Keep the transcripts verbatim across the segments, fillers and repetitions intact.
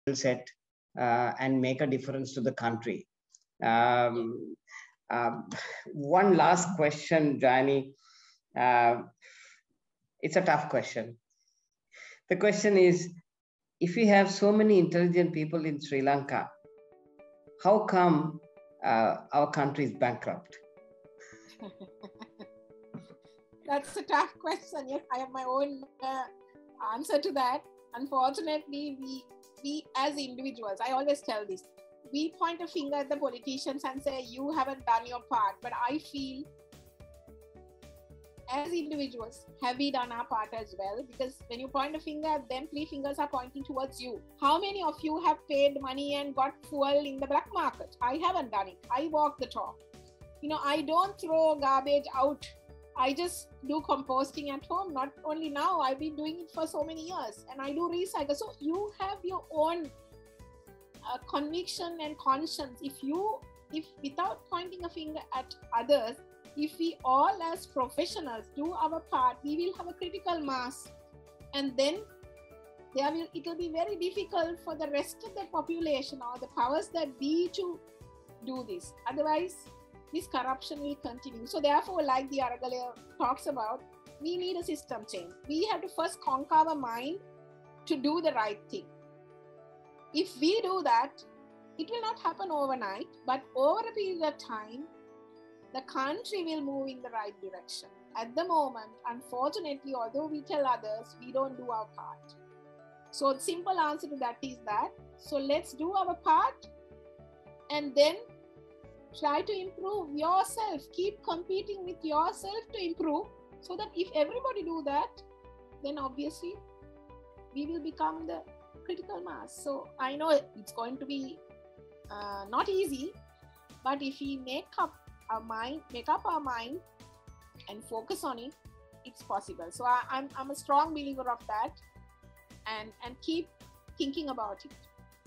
set uh, and make a difference to the country. Um, uh, one last question, Jayani. Uh, it's a tough question. The question is, if we have so many intelligent people in Sri Lanka, how come uh, our country is bankrupt? That's a tough question. Yes, I have my own uh, answer to that. Unfortunately, we, we as individuals, I always tell this, we point a finger at the politicians and say, you haven't done your part. But I feel as individuals, have we done our part as well? Because when you point a finger at them, three fingers are pointing towards you. How many of you have paid money and got fuel in the black market? I haven't done it. I walk the talk. You know, I don't throw garbage out. I just do composting at home. Not only now, I've been doing it for so many years, and I do recycle. So you have your own uh, conviction and conscience. If you, if without pointing a finger at others, if we all as professionals do our part, we will have a critical mass, and then there will, it will be very difficult for the rest of the population or the powers that be to do this. Otherwise, this corruption will continue. So therefore, like the Aragalaya talks about, we need a system change. We have to first conquer our mind to do the right thing. If we do that, it will not happen overnight, but over a period of time, the country will move in the right direction. At the moment, unfortunately, although we tell others, we don't do our part. So the simple answer to that is that, so let's do our part and then try to improve yourself. Keep competing with yourself to improve, so that if everybody do that, then obviously we will become the critical mass. So I know it's going to be uh, not easy, but if we make up our mind, make up our mind and focus on it, it's possible. So I, I'm, I'm a strong believer of that, and, and keep thinking about it.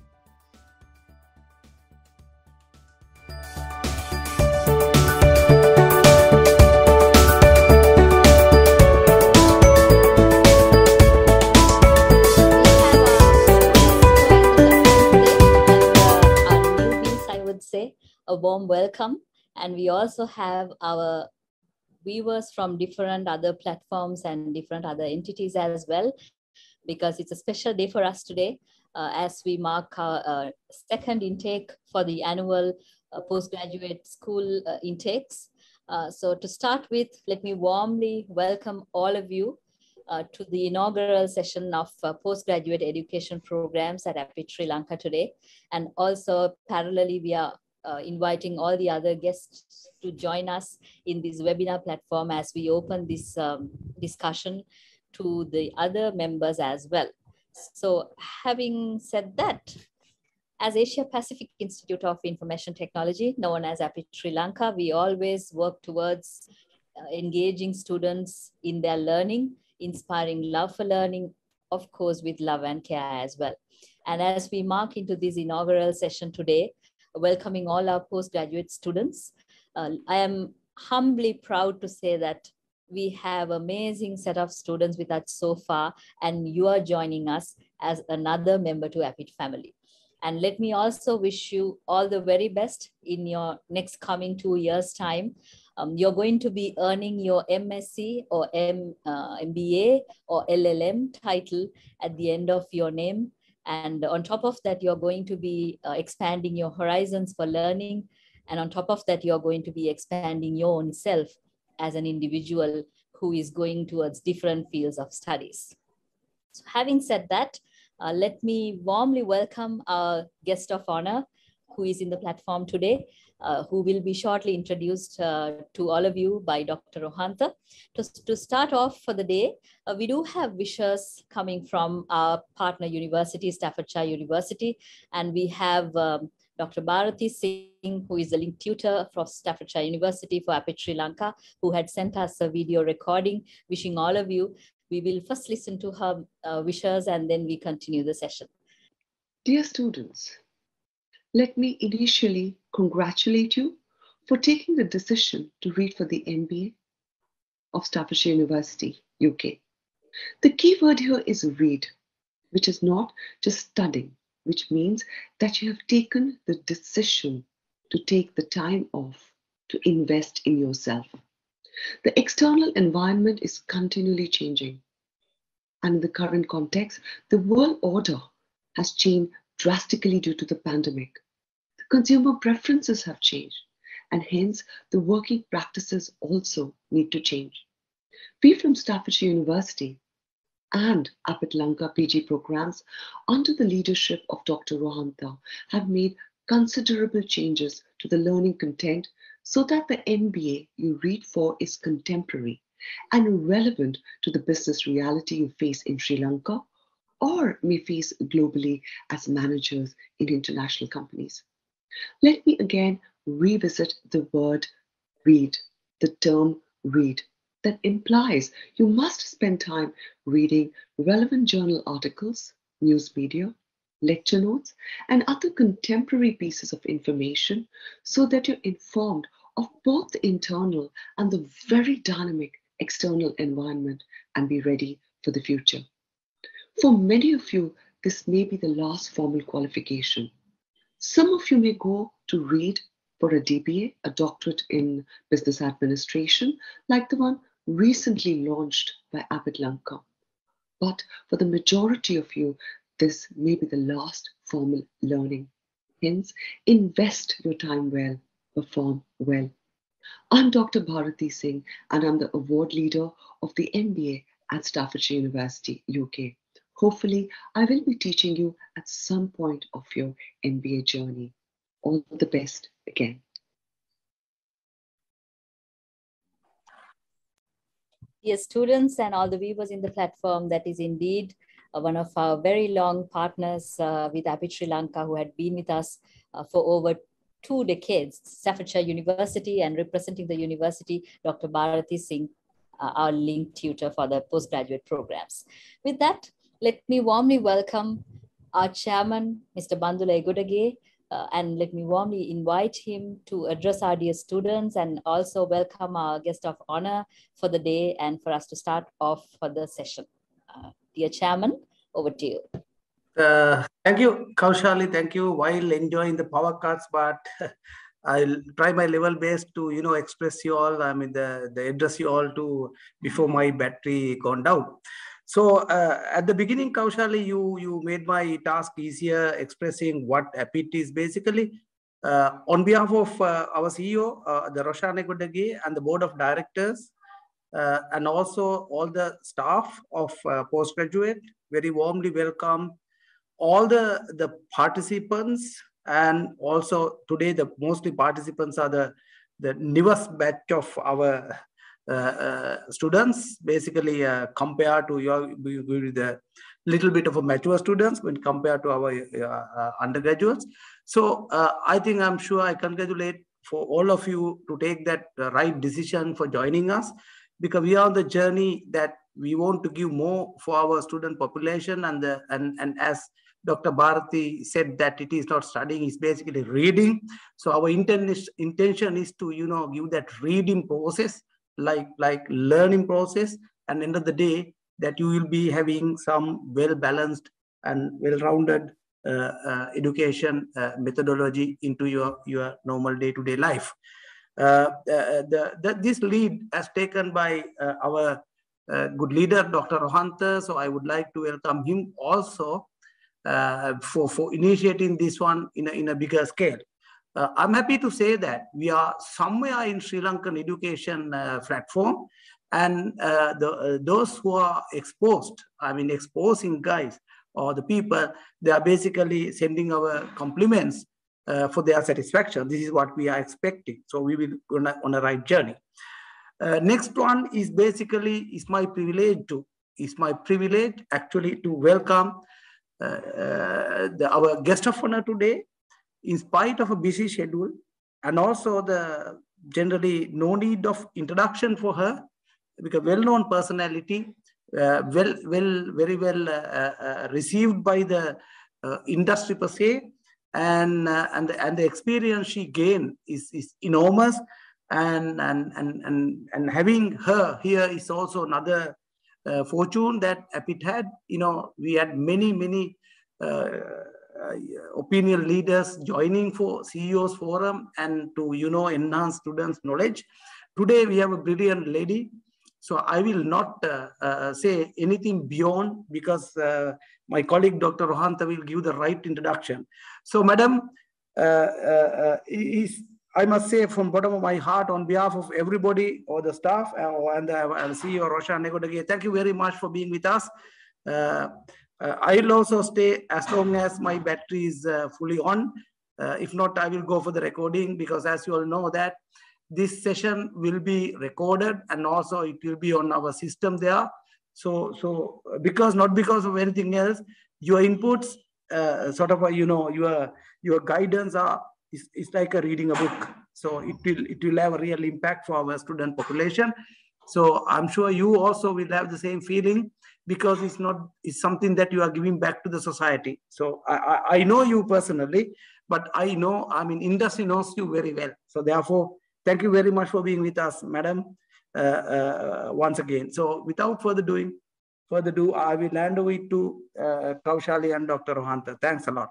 Say a warm welcome, and we also have our viewers from different other platforms and different other entities as well, because it's a special day for us today uh, as we mark our uh, second intake for the annual uh, postgraduate school uh, intakes. Uh, so to start with, let me warmly welcome all of you uh, to the inaugural session of uh, postgraduate education programs at APIT Sri Lanka today. And also parallelly, we are uh, inviting all the other guests to join us in this webinar platform as we open this um, discussion to the other members as well. So having said that, as Asia Pacific Institute of Information Technology, known as APIT Sri Lanka, we always work towards uh, engaging students in their learning, inspiring love for learning, of course, with love and care as well. And as we mark into this inaugural session today, welcoming all our postgraduate students, uh, I am humbly proud to say that we have an amazing set of students with us so far, and you are joining us as another member to APIT family. And let me also wish you all the very best in your next coming two years' time. Um, you're going to be earning your M S c or M, uh, M B A or L L M title at the end of your name. And on top of that, you're going to be uh, expanding your horizons for learning. And on top of that, you're going to be expanding your own self as an individual who is going towards different fields of studies. So having said that, uh, let me warmly welcome our guest of honor who is in the platform today, uh, who will be shortly introduced uh, to all of you by Doctor Rohantha. To, to start off for the day, uh, we do have wishes coming from our partner university, Staffordshire University, and we have um, Doctor Bharati Singh, who is the link tutor from Staffordshire University for APIT Sri Lanka, who had sent us a video recording wishing all of you. We will first listen to her uh, wishes and then we continue the session. Dear students, let me initially congratulate you for taking the decision to read for the M B A of Staffordshire University, U K. The key word here is read, which is not just studying, which means that you have taken the decision to take the time off to invest in yourself. The external environment is continually changing. And in the current context, the world order has changed drastically due to the pandemic. The consumer preferences have changed, and hence the working practices also need to change. We from Staffordshire University and Apit Lanka P G programs under the leadership of Doctor Rohantha have made considerable changes to the learning content so that the M B A you read for is contemporary and relevant to the business reality you face in Sri Lanka or may face globally as managers in international companies. Let me again revisit the word read, the term read. That implies you must spend time reading relevant journal articles, news media, lecture notes, and other contemporary pieces of information so that you're informed of both the internal and the very dynamic external environment and be ready for the future. For many of you, this may be the last formal qualification. Some of you may go to read for a D B A, a doctorate in business administration, like the one recently launched by Apit Lanka. But for the majority of you, this may be the last formal learning. Hence, invest your time well, perform well. I'm Doctor Bharati Singh, and I'm the award leader of the M B A at Staffordshire University, U K. Hopefully, I will be teaching you at some point of your M B A journey. All the best again. Dear students and all the viewers in the platform, that is indeed uh, one of our very long partners uh, with Apit Sri Lanka, who had been with us uh, for over two decades, Staffordshire University, and representing the university, Doctor Bharati Singh, uh, our link tutor for the postgraduate programs. With that, let me warmly welcome our chairman, Mister Bandula Egudage, uh, and let me warmly invite him to address our dear students and also welcome our guest of honor for the day and for us to start off for the session. Uh, dear chairman, over to you. Uh, thank you, Kaushali. Thank you. While enjoying the power cuts, but I'll try my level best to, you know, express you all. I mean, the, the address you all to before my battery gone down. So uh, at the beginning, Kaushali, you you made my task easier, expressing what Apit is basically. Uh, on behalf of uh, our C E O, uh, the Roshan Egudage, and the board of directors, uh, and also all the staff of uh, postgraduate, very warmly welcome all the, the participants, and also today the mostly participants are the, the newest batch of our uh, uh, students, basically uh, compared to your the little bit of a mature students when compared to our uh, uh, undergraduates. So uh, I think I'm sure I congratulate for all of you to take that uh, right decision for joining us, because we are on the journey that we want to give more for our student population, and the and and as Doctor Bharati said that it is not studying, it's basically reading. So our inten intention is to, you know, give that reading process, like, like learning process, and end of the day that you will be having some well-balanced and well-rounded uh, uh, education uh, methodology into your, your normal day-to-day life. Uh, the, the, the, this lead as taken by uh, our uh, good leader, Doctor Rohantha. So I would like to welcome him also Uh, for, for initiating this one in a, in a bigger scale. Uh, I'm happy to say that we are somewhere in Sri Lankan education uh, platform, and uh, the, uh, those who are exposed, I mean exposing guys or the people, they are basically sending our compliments uh, for their satisfaction. This is what we are expecting. So we will go on a, on a right journey. Uh, next one is basically, is my privilege to, is my privilege actually to welcome Uh, uh, the, our guest of honor today, in spite of a busy schedule, and also the generally no need of introduction for her, because well-known personality, uh, well, well, very well uh, uh, received by the uh, industry per se, and uh, and and the experience she gained is is enormous, and and and and and having her here is also another Uh, fortune that Apit had. You know, we had many, many uh, uh, opinion leaders joining for C E Os forum and to, you know, enhance students' knowledge. Today we have a brilliant lady. So I will not uh, uh, say anything beyond, because uh, my colleague Doctor Rohantha will give the right introduction. So, Madam, uh, uh, is, I must say from bottom of my heart, on behalf of everybody or the staff uh, and the C E O Roshan Negodage, thank you very much for being with us. Uh, uh, I will also stay as long as my battery is uh, fully on. Uh, if not, I will go for the recording, because as you all know that this session will be recorded and also it will be on our system there. So, so because not because of anything else, your inputs, uh, sort of, a, you know, your your guidance are is, is like a reading a book. So it will it will have a real impact for our student population. So I'm sure you also will have the same feeling, because it's not it's something that you are giving back to the society. So I I, I know you personally, but I know I mean industry knows you very well. So therefore, thank you very much for being with us, Madam, uh, uh, once again. So without further doing, further ado, I will hand over it to uh, Kaushali and Doctor Rohantha. Thanks a lot.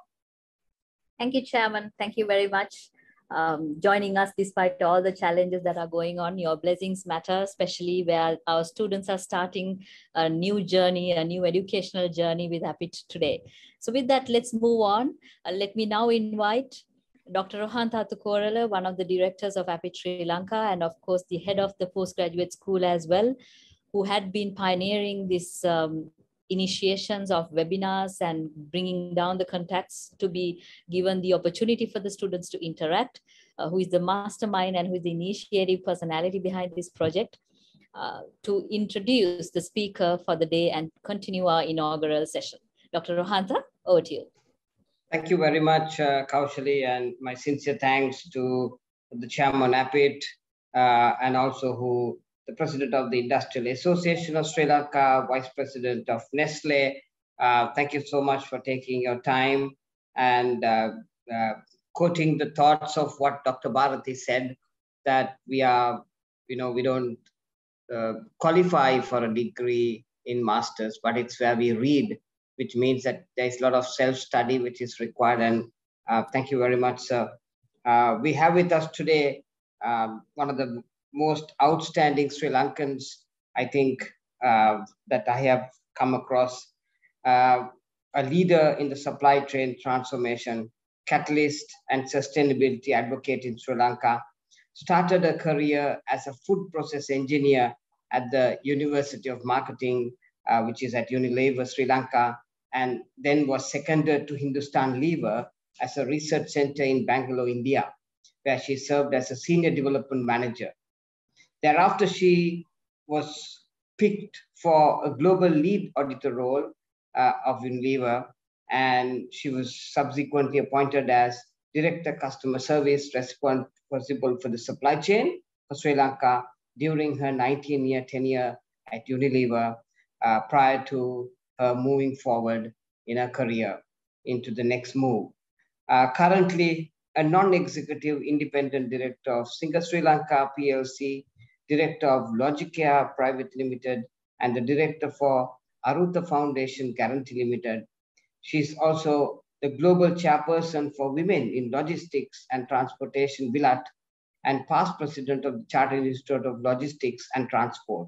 Thank you, Chairman. Thank you very much. Um, joining us despite all the challenges that are going on. Your blessings matter, especially where our students are starting a new journey, a new educational journey with APIT today. So with that, let's move on. Uh, let me now invite Doctor Rohantha Attukorala, one of the directors of APIT Sri Lanka, and of course the head of the postgraduate school as well, who had been pioneering this um, initiations of webinars and bringing down the contacts to be given the opportunity for the students to interact, uh, who is the mastermind and who is the initiative personality behind this project, uh, to introduce the speaker for the day and continue our inaugural session. Doctor Rohantha, over to you. Thank you very much, uh, Kaushali, and my sincere thanks to the chairman APIT, uh, and also who the president of the Industrial Association of Sri Lanka, vice president of Nestle. Uh, thank you so much for taking your time and uh, uh, quoting the thoughts of what Doctor Bharati said, that we are, you know, we don't uh, qualify for a degree in masters, but it's where we read, which means that there's a lot of self-study which is required. And uh, thank you very much, sir. Uh, we have with us today um, one of the most outstanding Sri Lankans, I think, uh, that I have come across, uh, a leader in the supply chain transformation, catalyst and sustainability advocate in Sri Lanka, started a career as a food process engineer at the University of Marketing, uh, which is at Unilever, Sri Lanka, and then was seconded to Hindustan Lever as a research center in Bangalore, India, where she served as a senior development manager. Thereafter, she was picked for a global lead auditor role uh, of Unilever, and she was subsequently appointed as Director Customer Service, responsible for the supply chain for Sri Lanka during her nineteen-year tenure at Unilever, uh, prior to her moving forward in her career into the next move. Uh, currently, a non-executive independent director of Singer Sri Lanka P L C, director of Logicare Private Limited, and the director for Arutha Foundation Guarantee Limited. She's also the global chairperson for women in logistics and transportation, Vilat, and past president of the Chartered Institute of Logistics and Transport.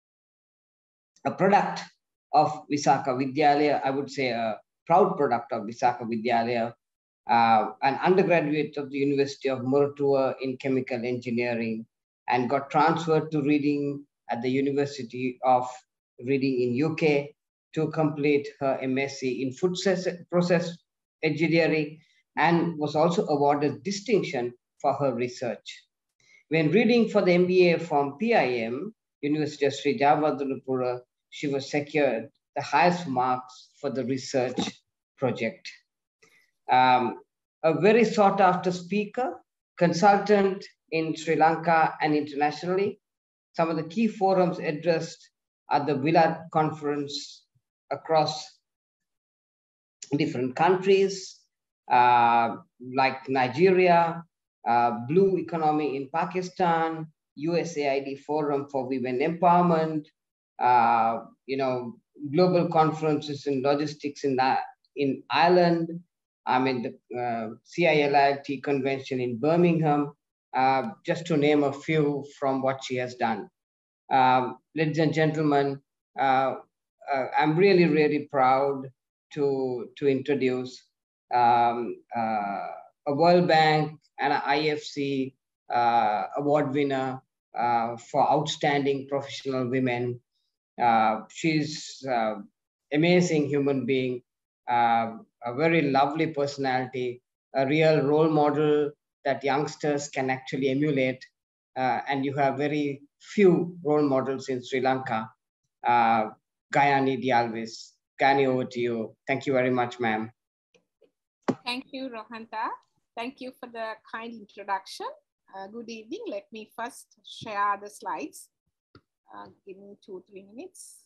A product of Visakha Vidyalaya, I would say a proud product of Visakha Vidyalaya, uh, an undergraduate of the University of Moratuwa in chemical engineering, and got transferred to Reading at the University of Reading in U K to complete her M S c in food process engineering, and was also awarded distinction for her research. When reading for the M B A from P I M, University of Sri Jayawardhanapura, she was secured the highest marks for the research project. Um, a very sought after speaker, consultant in Sri Lanka and internationally. Some of the key forums addressed at the Vilat conference across different countries, uh, like Nigeria, uh, Blue Economy in Pakistan, U S A I D Forum for Women Empowerment, uh, you know, global conferences in logistics in, uh, in Ireland, I mean, the uh, C I L I T convention in Birmingham, uh, just to name a few from what she has done. Um, ladies and gentlemen, uh, uh, I'm really, really proud to, to introduce um, uh, a World Bank and an I F C uh, award winner uh, for outstanding professional women. Uh, she's uh, amazing human being, uh, a very lovely personality, a real role model that youngsters can actually emulate. Uh, and you have very few role models in Sri Lanka. Uh, Gayani Dialvis. Gayani, over to you. Thank you very much, ma'am. Thank you, Rohantha. Thank you for the kind introduction. Uh, good evening. Let me first share the slides. Uh, give me two, three minutes.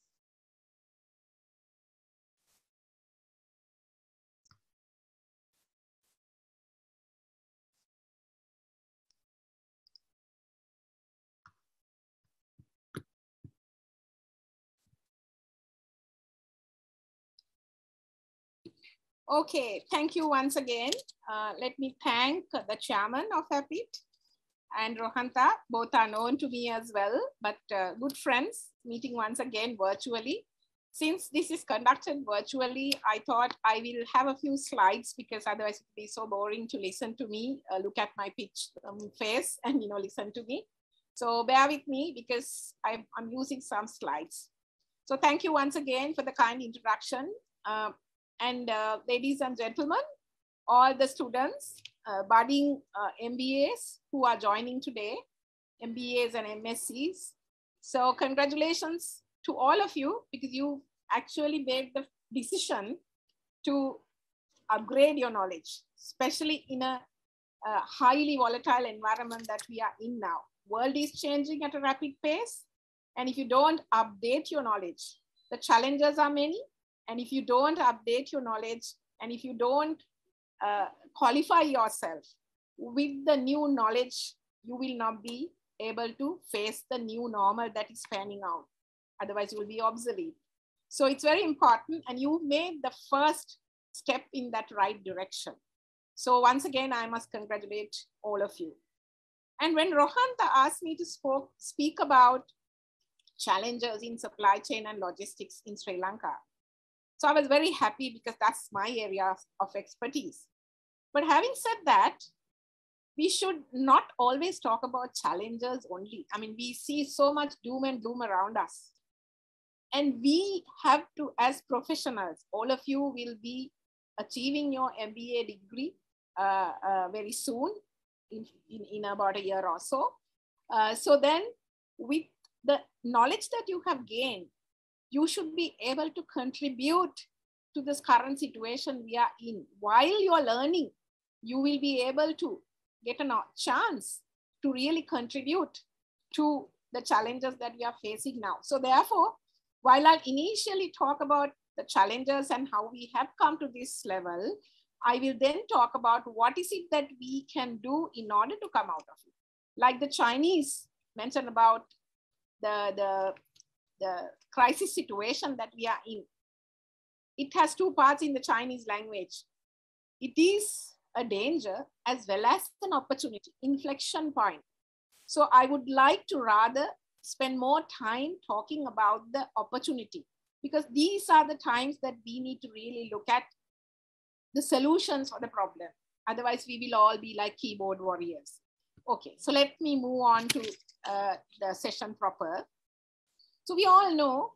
Okay, thank you once again. Uh, let me thank the chairman of A P I T and Rohantha. Both are known to me as well, but uh, good friends, meeting once again virtually. Since this is conducted virtually, I thought I will have a few slides because otherwise it would be so boring to listen to me, uh, look at my pitch um, face and you know listen to me. So bear with me because I'm, I'm using some slides. So thank you once again for the kind introduction. Uh, and uh, ladies and gentlemen, all the students, uh, budding uh, M B As who are joining today, M B As and M S Cs. So congratulations to all of you because you actually made the decision to upgrade your knowledge, especially in a, a highly volatile environment that we are in now. World is changing at a rapid pace. And if you don't update your knowledge, the challenges are many. And if you don't update your knowledge, and if you don't uh, qualify yourself with the new knowledge, you will not be able to face the new normal that is panning out. Otherwise, you will be obsolete. So it's very important. And you made the first step in that right direction. So once again, I must congratulate all of you. And when Rohantha asked me to spoke, speak about challenges in supply chain and logistics in Sri Lanka, so I was very happy because that's my area of expertise. But having said that, we should not always talk about challenges only. I mean, we see so much doom and gloom around us. And we have to, as professionals, all of you will be achieving your M B A degree uh, uh, very soon, in, in, in about a year or so. Uh, so then with the knowledge that you have gained, you should be able to contribute to this current situation we are in. While you are learning, you will be able to get a chance to really contribute to the challenges that we are facing now. So therefore, while I initially talk about the challenges and how we have come to this level, I will then talk about what is it that we can do in order to come out of it. Like the Chinese mentioned about the, the, the crisis situation that we are in. It has two parts in the Chinese language. It is a danger as well as an opportunity, inflection point. So I would like to rather spend more time talking about the opportunity, because these are the times that we need to really look at the solutions for the problem. Otherwise, we will all be like keyboard warriors. Okay, so let me move on to uh, the session proper. So we all know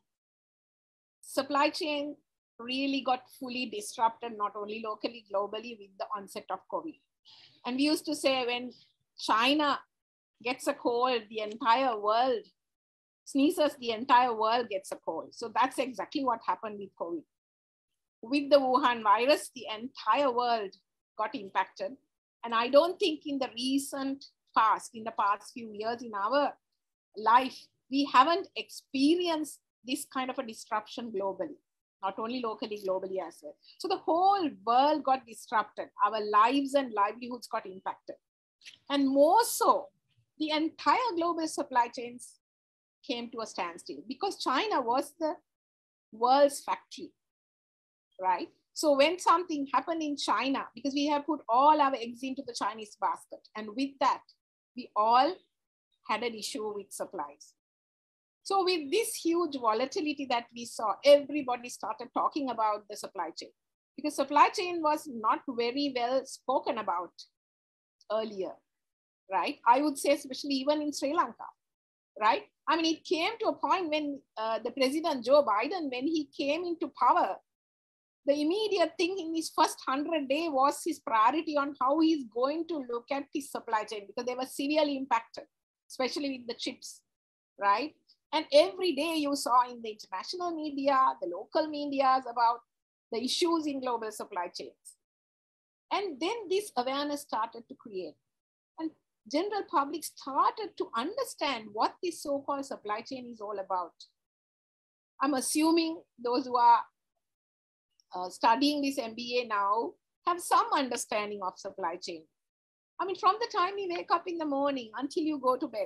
supply chain really got fully disrupted, not only locally, globally with the onset of COVID. And we used to say when China gets a cold, the entire world sneezes, the entire world gets a cold. So that's exactly what happened with COVID. With the Wuhan virus, the entire world got impacted. And I don't think in the recent past, in the past few years in our life, we haven't experienced this kind of a disruption globally, not only locally, globally as well. So the whole world got disrupted. Our lives and livelihoods got impacted. And more so, the entire global supply chains came to a standstill because China was the world's factory, right? So when something happened in China, because we have put all our eggs into the Chinese basket, and with that, we all had an issue with supplies. So with this huge volatility that we saw, everybody started talking about the supply chain, because supply chain was not very well spoken about earlier, right? I would say, especially even in Sri Lanka, right? I mean, it came to a point when uh, the President Joe Biden, when he came into power, the immediate thing in his first hundred days was his priority on how he's going to look at his supply chain, because they were severely impacted, especially with the chips, right? And every day you saw in the international media, the local medias about the issues in global supply chains. And then this awareness started to create. And general public started to understand what this so-called supply chain is all about. I'm assuming those who are uh, studying this M B A now have some understanding of supply chain. I mean, from the time you wake up in the morning until you go to bed,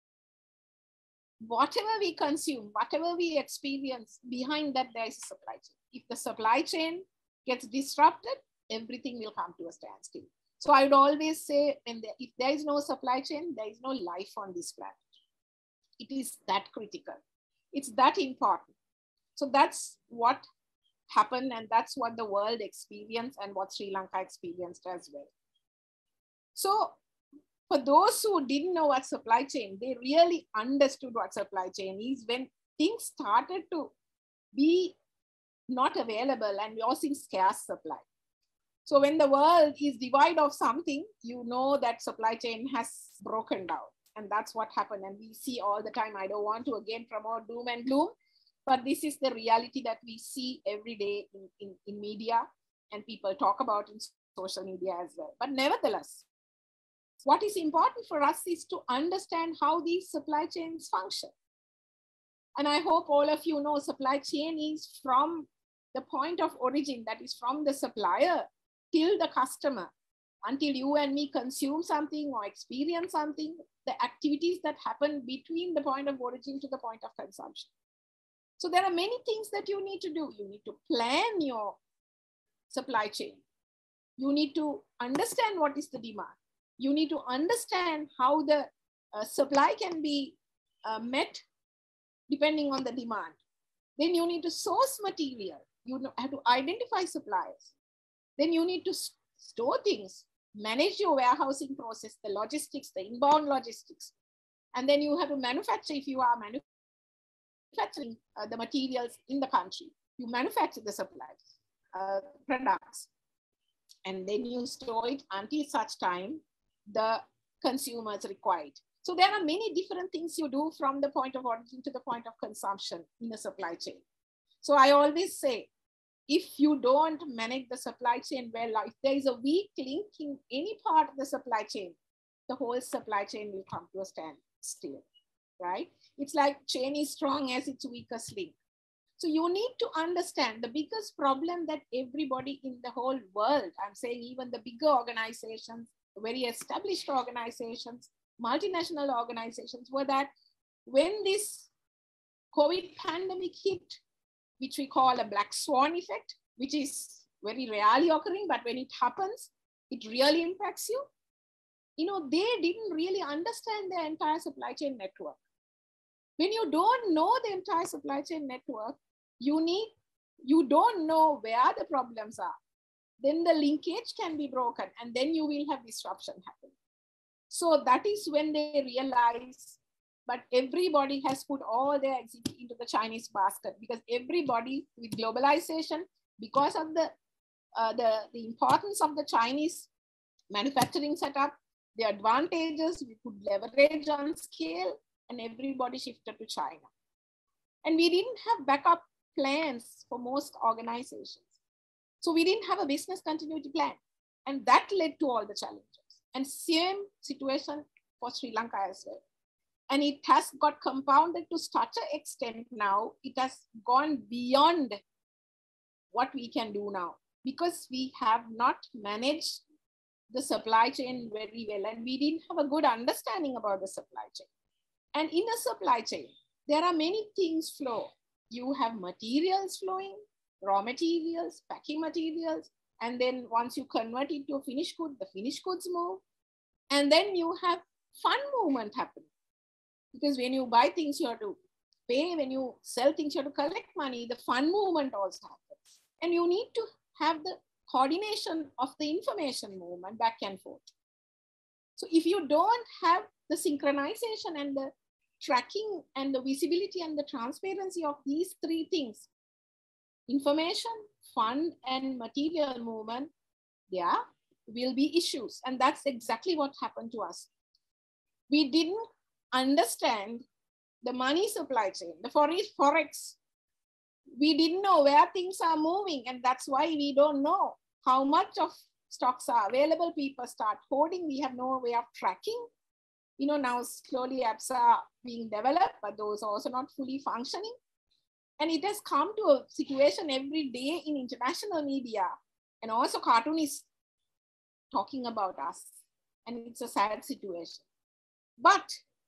whatever we consume, whatever we experience, behind that there is a supply chain. If the supply chain gets disrupted, everything will come to a standstill. So I would always say, when there, if there is no supply chain, there is no life on this planet. It is that critical. It's that important. So that's what happened, and that's what the world experienced and what Sri Lanka experienced as well. So for those who didn't know what supply chain, they really understood what supply chain is when things started to be not available and we are seeing scarce supply. So when the world is devoid of something, you know that supply chain has broken down. And that's what happened. And we see all the time. I don't want to again promote doom and gloom, but this is the reality that we see every day in, in, in media, and people talk about in social media as well. But nevertheless, what is important for us is to understand how these supply chains function. And I hope all of you know supply chain is from the point of origin, that is from the supplier till the customer, until you and me consume something or experience something, the activities that happen between the point of origin to the point of consumption. So there are many things that you need to do. You need to plan your supply chain. You need to understand what is the demand. You need to understand how the uh, supply can be uh, met depending on the demand. Then you need to source material. You have to identify suppliers. Then you need to store things, manage your warehousing process, the logistics, the inbound logistics. And then you have to manufacture, if you are manufacturing uh, the materials in the country, you manufacture the supplies, uh, products, and then you store it until such time the consumers required. So there are many different things you do from the point of origin to the point of consumption in the supply chain. So I always say, if you don't manage the supply chain well, if there is a weak link in any part of the supply chain, the whole supply chain will come to a standstill, right? It's like chain is strong as its weakest link. So you need to understand the biggest problem that everybody in the whole world, I'm saying even the bigger organizations, very established organizations, multinational organizations, were that when this COVID pandemic hit, which we call a black swan effect, which is very rarely occurring, but when it happens, it really impacts you. You know, they didn't really understand their entire supply chain network. When you don't know the entire supply chain network, you need, you don't know where the problems are. Then the linkage can be broken, and then you will have disruption happen. So that is when they realize, but everybody has put all their eggs into the Chinese basket, because everybody with globalization, because of the, uh, the, the importance of the Chinese manufacturing setup, the advantages we could leverage on scale, and everybody shifted to China. And we didn't have backup plans for most organizations. So we didn't have a business continuity plan. And that led to all the challenges. And same situation for Sri Lanka as well. And it has got compounded to such an extent now, it has gone beyond what we can do now, because we have not managed the supply chain very well. And we didn't have a good understanding about the supply chain. And in a supply chain, there are many things flow. You have materials flowing, raw materials, packing materials, and then once you convert it to a finished good, the finished goods move. And then you have fund movement happening. Because when you buy things, you have to pay. When you sell things, you have to collect money. The fund movement also happens. And you need to have the coordination of the information movement back and forth. So if you don't have the synchronization and the tracking and the visibility and the transparency of these three things, information, fund, and material movement, there will be issues. And that's exactly what happened to us. We didn't understand the money supply chain, the forex. We didn't know where things are moving, and that's why we don't know how much of stocks are available. People start hoarding. We have no way of tracking. You know, now slowly apps are being developed, but those are also not fully functioning. And it has come to a situation every day in international media, and also cartoonists talking about us. And it's a sad situation. But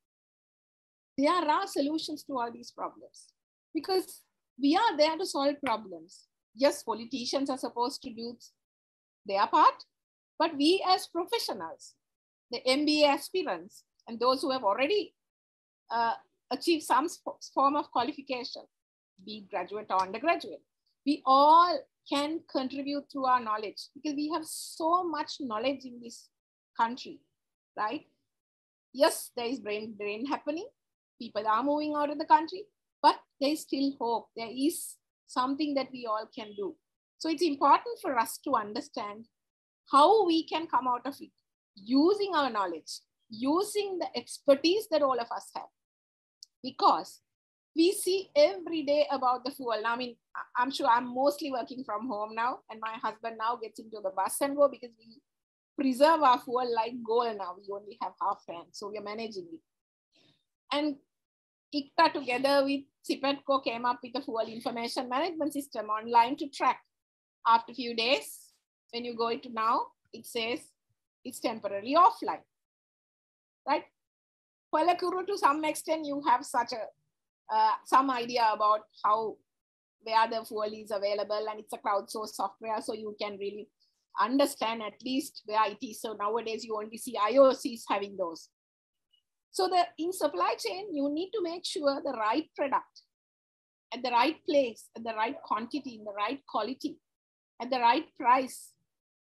there are solutions to all these problems, because we are there to solve problems. Yes, politicians are supposed to do their part, but we as professionals, the M B A aspirants, and those who have already uh, achieved some form of qualification, be graduate or undergraduate, we all can contribute through our knowledge, because we have so much knowledge in this country, right? Yes, there is brain drain happening. People are moving out of the country, but there is still hope. There is something that we all can do. So it's important for us to understand how we can come out of it using our knowledge, using the expertise that all of us have. Because we see every day about the fuel. Now, I mean, I'm sure I'm mostly working from home now, and my husband now gets into the bus and go, because we preserve our fuel like gold now. We only have half hand, so we are managing it. And I C T A together with CIPETCO came up with a fuel information management system online to track. After a few days, when you go into now, it says it's temporarily offline, right? Palakuru, to some extent, you have such a uh, some idea about how, where the fuel is available, and it's a crowdsourced software, so you can really understand at least where it is. So nowadays you only see I O Cs having those. So the, in supply chain, you need to make sure the right product at the right place, at the right quantity, in the right quality, at the right price,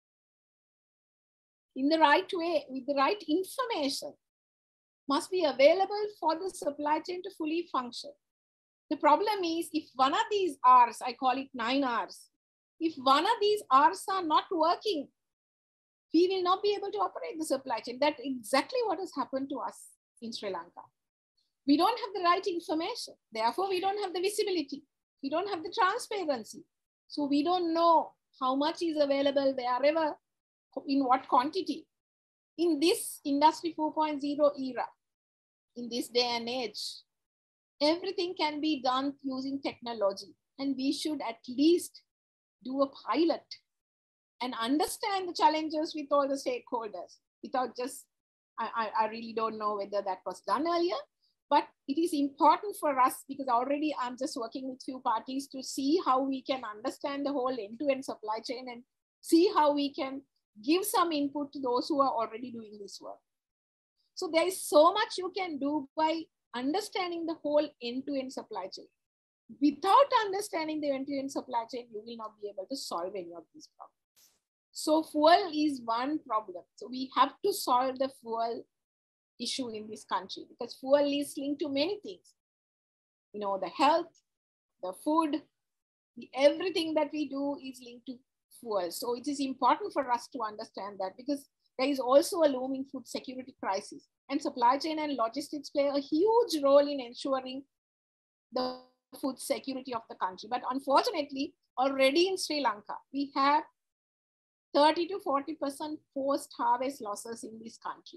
in the right way, with the right information, must be available for the supply chain to fully function. The problem is, if one of these R's, I call it nine R's, if one of these R's are not working, we will not be able to operate the supply chain. That's exactly what has happened to us in Sri Lanka. We don't have the right information. Therefore, we don't have the visibility. We don't have the transparency. So we don't know how much is available wherever, in what quantity. In this Industry four point oh era, in this day and age, everything can be done using technology. And we should at least do a pilot and understand the challenges with all the stakeholders, without just, I, I really don't know whether that was done earlier, but it is important for us, because already I'm just working with few parties to see how we can understand the whole end-to-end supply chain and see how we can give some input to those who are already doing this work. So there is so much you can do by understanding the whole end-to-end supply chain. Without understanding the end-to-end supply chain, you will not be able to solve any of these problems. So fuel is one problem. So we have to solve the fuel issue in this country, because fuel is linked to many things. You know, the health, the food, the, everything that we do is linked to fuel. So it is important for us to understand that, because there is also a looming food security crisis, and supply chain and logistics play a huge role in ensuring the food security of the country. But unfortunately, already in Sri Lanka, we have thirty to forty percent post-harvest losses in this country.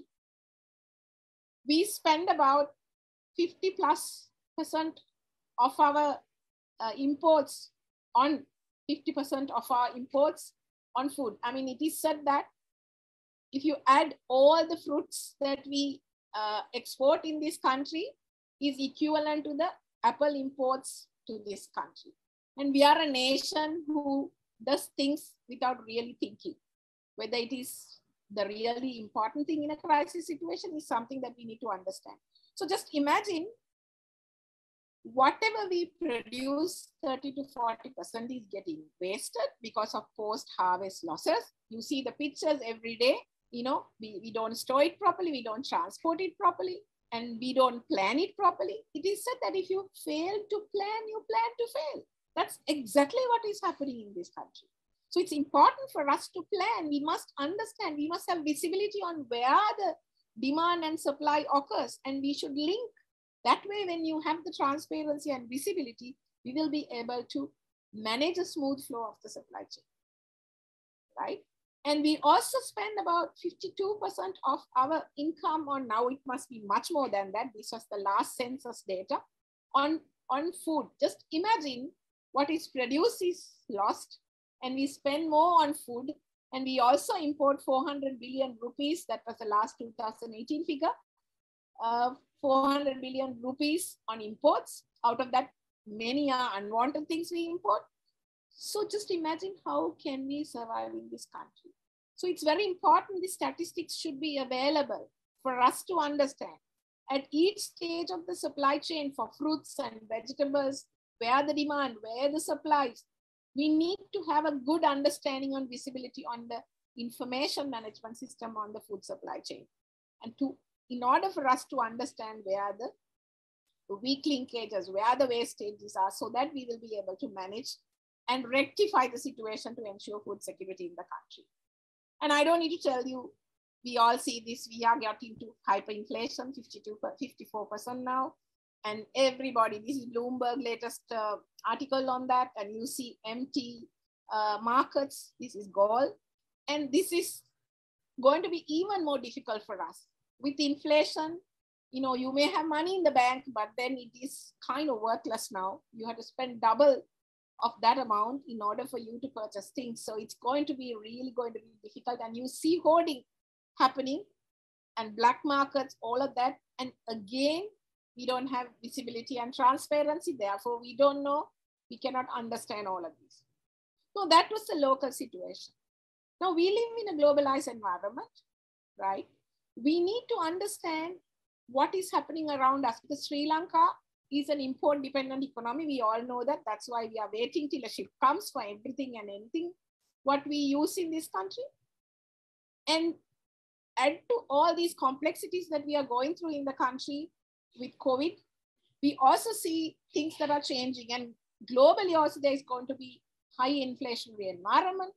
We spend about fifty plus percent of our uh, imports on fifty percent of our imports on food. I mean, it is said that if you add all the fruits that we uh, export in this country, is equivalent to the apple imports to this country. And we are a nation who does things without really thinking. Whether it is the really important thing in a crisis situation is something that we need to understand. So just imagine whatever we produce, thirty to forty percent is getting wasted because of post-harvest losses. You see the pictures every day. You know, we, we don't store it properly, we don't transport it properly, and we don't plan it properly. It is said that if you fail to plan, you plan to fail. That's exactly what is happening in this country. So it's important for us to plan. We must understand, we must have visibility on where the demand and supply occurs, and we should link. That way, when you have the transparency and visibility, we will be able to manage a smooth flow of the supply chain, right? And we also spend about fifty-two percent of our income on, now it must be much more than that, this was the last census data, on, on food. Just imagine what is produced is lost, and we spend more on food, and we also import four hundred billion rupees, that was the last two thousand eighteen figure, uh, four hundred billion rupees on imports. Out of that, many are unwanted things we import. So just imagine how can we survive in this country. So it's very important the statistics should be available for us to understand at each stage of the supply chain for fruits and vegetables, where the demand, where the supplies. We need to have a good understanding on visibility on the information management system on the food supply chain. And to, in order for us to understand where the weak linkages, where the wastages are, so that we will be able to manage and rectify the situation to ensure food security in the country. And I don't need to tell you, we all see this, we are getting to hyperinflation, fifty-two, fifty-four percent now. And everybody, this is Bloomberg latest uh, article on that, and you see empty uh, markets, this is gold. And this is going to be even more difficult for us. With inflation, you know, you may have money in the bank, but then it is kind of worthless now. You have to spend double of that amount in order for you to purchase things. So it's going to be really going to be difficult. And you see hoarding happening and black markets, all of that. And again, we don't have visibility and transparency. Therefore, we don't know, we cannot understand all of this. So that was the local situation. Now we live in a globalized environment, right? We need to understand what is happening around us, because Sri Lanka is an import dependent economy. We all know that. That's why we are waiting till a ship comes for everything and anything what we use in this country. And add to all these complexities that we are going through in the country with COVID, we also see things that are changing, and globally also there is going to be high inflationary environment,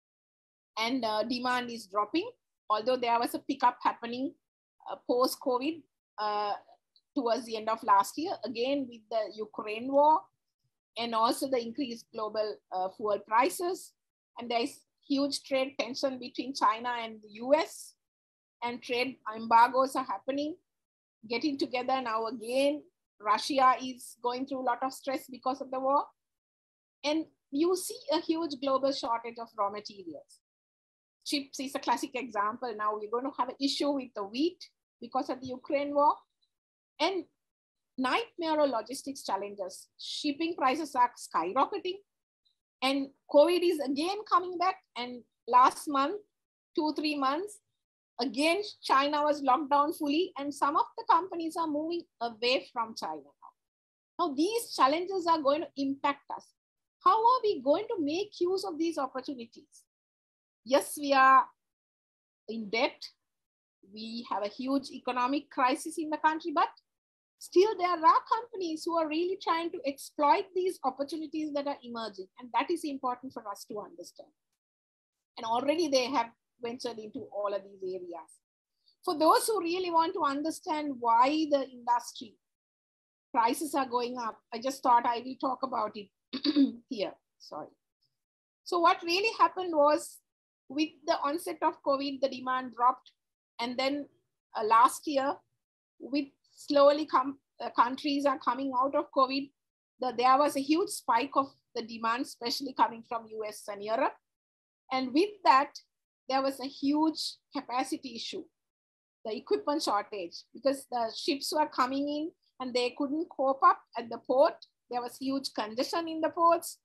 and uh, demand is dropping, although there was a pickup happening uh, post-COVID uh, towards the end of last year, again with the Ukraine war, and also the increased global uh, fuel prices. And there is huge trade tension between China and the U S, and trade embargoes are happening, getting together now again. Russia is going through a lot of stress because of the war. And you see a huge global shortage of raw materials. Chips is a classic example. Now we're going to have an issue with the wheat because of the Ukraine war. And nightmare logistics challenges. Shipping prices are skyrocketing. And COVID is again coming back. And last month, two, three months, again, China was locked down fully, and some of the companies are moving away from China now. Now, these challenges are going to impact us. How are we going to make use of these opportunities? Yes, we are in debt. We have a huge economic crisis in the country, but still there are companies who are really trying to exploit these opportunities that are emerging. And that is important for us to understand. And already they have ventured into all of these areas. For those who really want to understand why the industry prices are going up, I just thought I will talk about it here. Sorry. So what really happened was, with the onset of COVID, the demand dropped. And then uh, last year, with slowly come, uh, countries are coming out of COVID, the, there was a huge spike of the demand, especially coming from U S and Europe. And with that, there was a huge capacity issue, the equipment shortage, because the ships were coming in and they couldn't cope up at the port. There was huge congestion in the ports.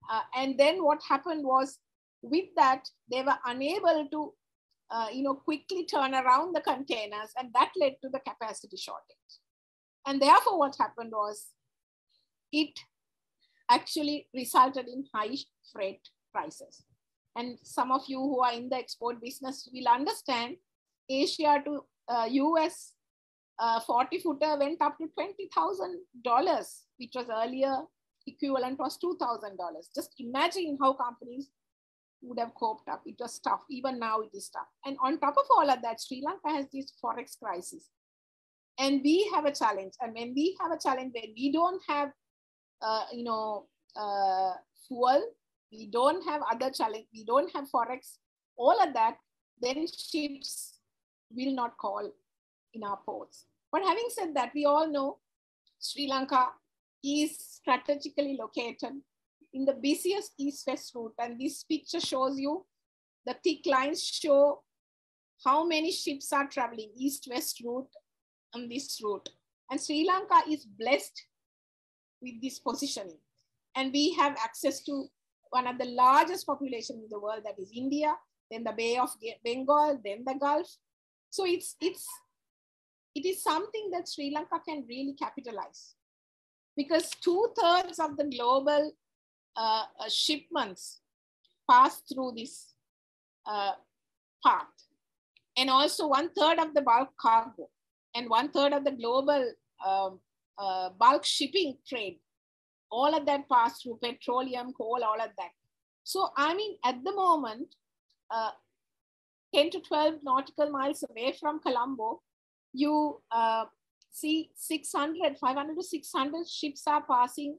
Uh, and then what happened was, with that, they were unable to, uh, you know, quickly turn around the containers, and that led to the capacity shortage. And therefore, what happened was, it actually resulted in high freight prices. And some of you who are in the export business will understand, Asia to uh, U S uh, forty footer went up to twenty thousand dollars, which was earlier equivalent was two thousand dollars. Just imagine how companies would have coped up. It was tough. Even now it is tough. And on top of all of that, Sri Lanka has this forex crisis. And we have a challenge. And when we have a challenge, when we don't have, uh, you know, uh, fuel, we don't have other challenge, we don't have forex, all of that, then ships will not call in our ports. But having said that, we all know Sri Lanka is strategically located in the busiest east-west route. And this picture shows you, the thick lines show how many ships are traveling east-west route on this route. And Sri Lanka is blessed with this positioning. And we have access to one of the largest populations in the world, that is India, then the Bay of Bengal, then the Gulf. So it's, it's, it is something that Sri Lanka can really capitalize, because two thirds of the global uh, uh, shipments pass through this uh, path. And also one third of the bulk cargo and one third of the global um, uh, bulk shipping trade, all of that pass through petroleum, coal, all of that. So, I mean, at the moment, uh, ten to twelve nautical miles away from Colombo, you uh, see six hundred, five hundred to six hundred ships are passing,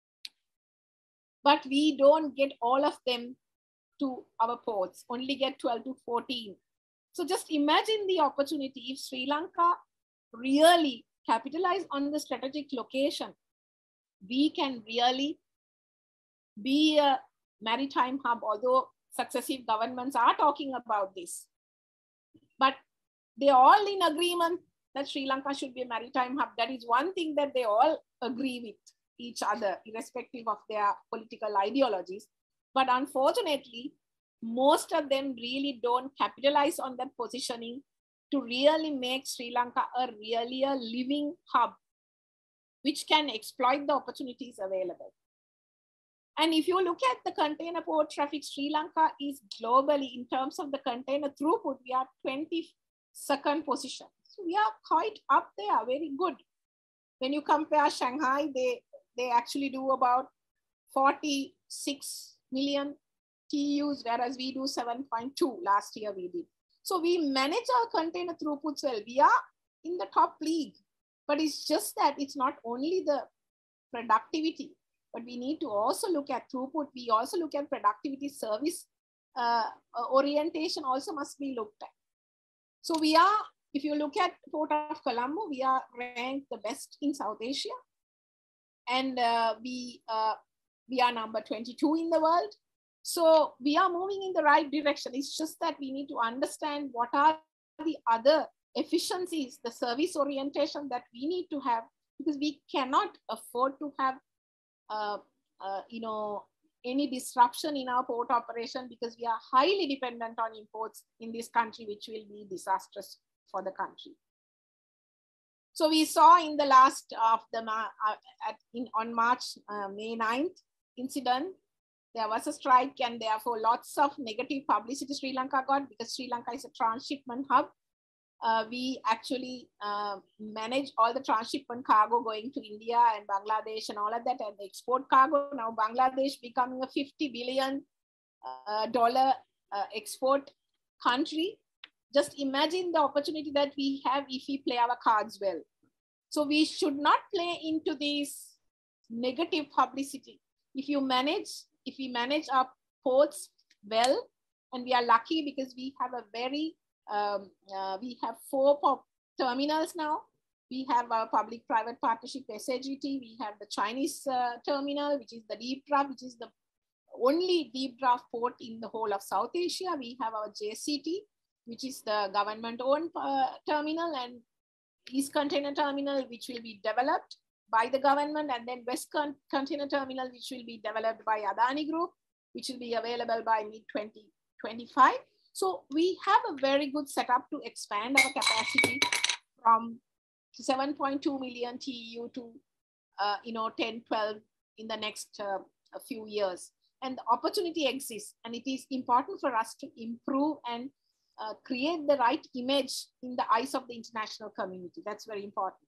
but we don't get all of them to our ports, only get twelve to fourteen. So just imagine the opportunity if Sri Lanka really capitalize on the strategic location. We can really be a maritime hub, although successive governments are talking about this. But they're all in agreement that Sri Lanka should be a maritime hub. That is one thing that they all agree with each other, irrespective of their political ideologies. But unfortunately, most of them really don't capitalize on that positioning to really make Sri Lanka a really a living hub, which can exploit the opportunities available. And if you look at the container port traffic, Sri Lanka is globally, in terms of the container throughput, we are twenty-second position. So we are quite up there, very good. When you compare Shanghai, they, they actually do about forty-six million T Us, whereas we do seven point two, last year we did. So we manage our container throughputs well. We are in the top league, but it's just that it's not only the productivity, but we need to also look at throughput. We also look at productivity. Service uh, orientation also must be looked at. So we are, if you look at Port of Colombo, we are ranked the best in South Asia. And uh, we, uh, we are number twenty-two in the world. So we are moving in the right direction. It's just that we need to understand what are the other efficiencies, the service orientation that we need to have, because we cannot afford to have uh, uh, you know, any disruption in our port operation, because we are highly dependent on imports in this country, which will be disastrous for the country. So we saw in the last of the uh, at, in, on March, uh, May ninth incident, there was a strike, and therefore lots of negative publicity Sri Lanka got, because Sri Lanka is a transshipment hub. Uh, we actually uh, manage all the transshipment cargo going to India and Bangladesh and all of that, and the export cargo. Now Bangladesh becoming a fifty billion dollar uh, uh, export country. Just imagine the opportunity that we have if we play our cards well. So we should not play into this negative publicity. If you manage, if we manage our ports well, and we are lucky because we have a very Um, uh, we have four pop terminals now. We have our public-private partnership, S A G T. We have the Chinese uh, terminal, which is the deep draft, which is the only deep draft port in the whole of South Asia. We have our J C T, which is the government-owned uh, terminal, and East Container Terminal, which will be developed. by the government, and then West Container Terminal, which will be developed by Adani Group, which will be available by mid twenty twenty-five. So we have a very good setup to expand our capacity from seven point two million T E U to uh, you know, ten, twelve in the next uh, a few years. And the opportunity exists, and it is important for us to improve and uh, create the right image in the eyes of the international community. That's very important.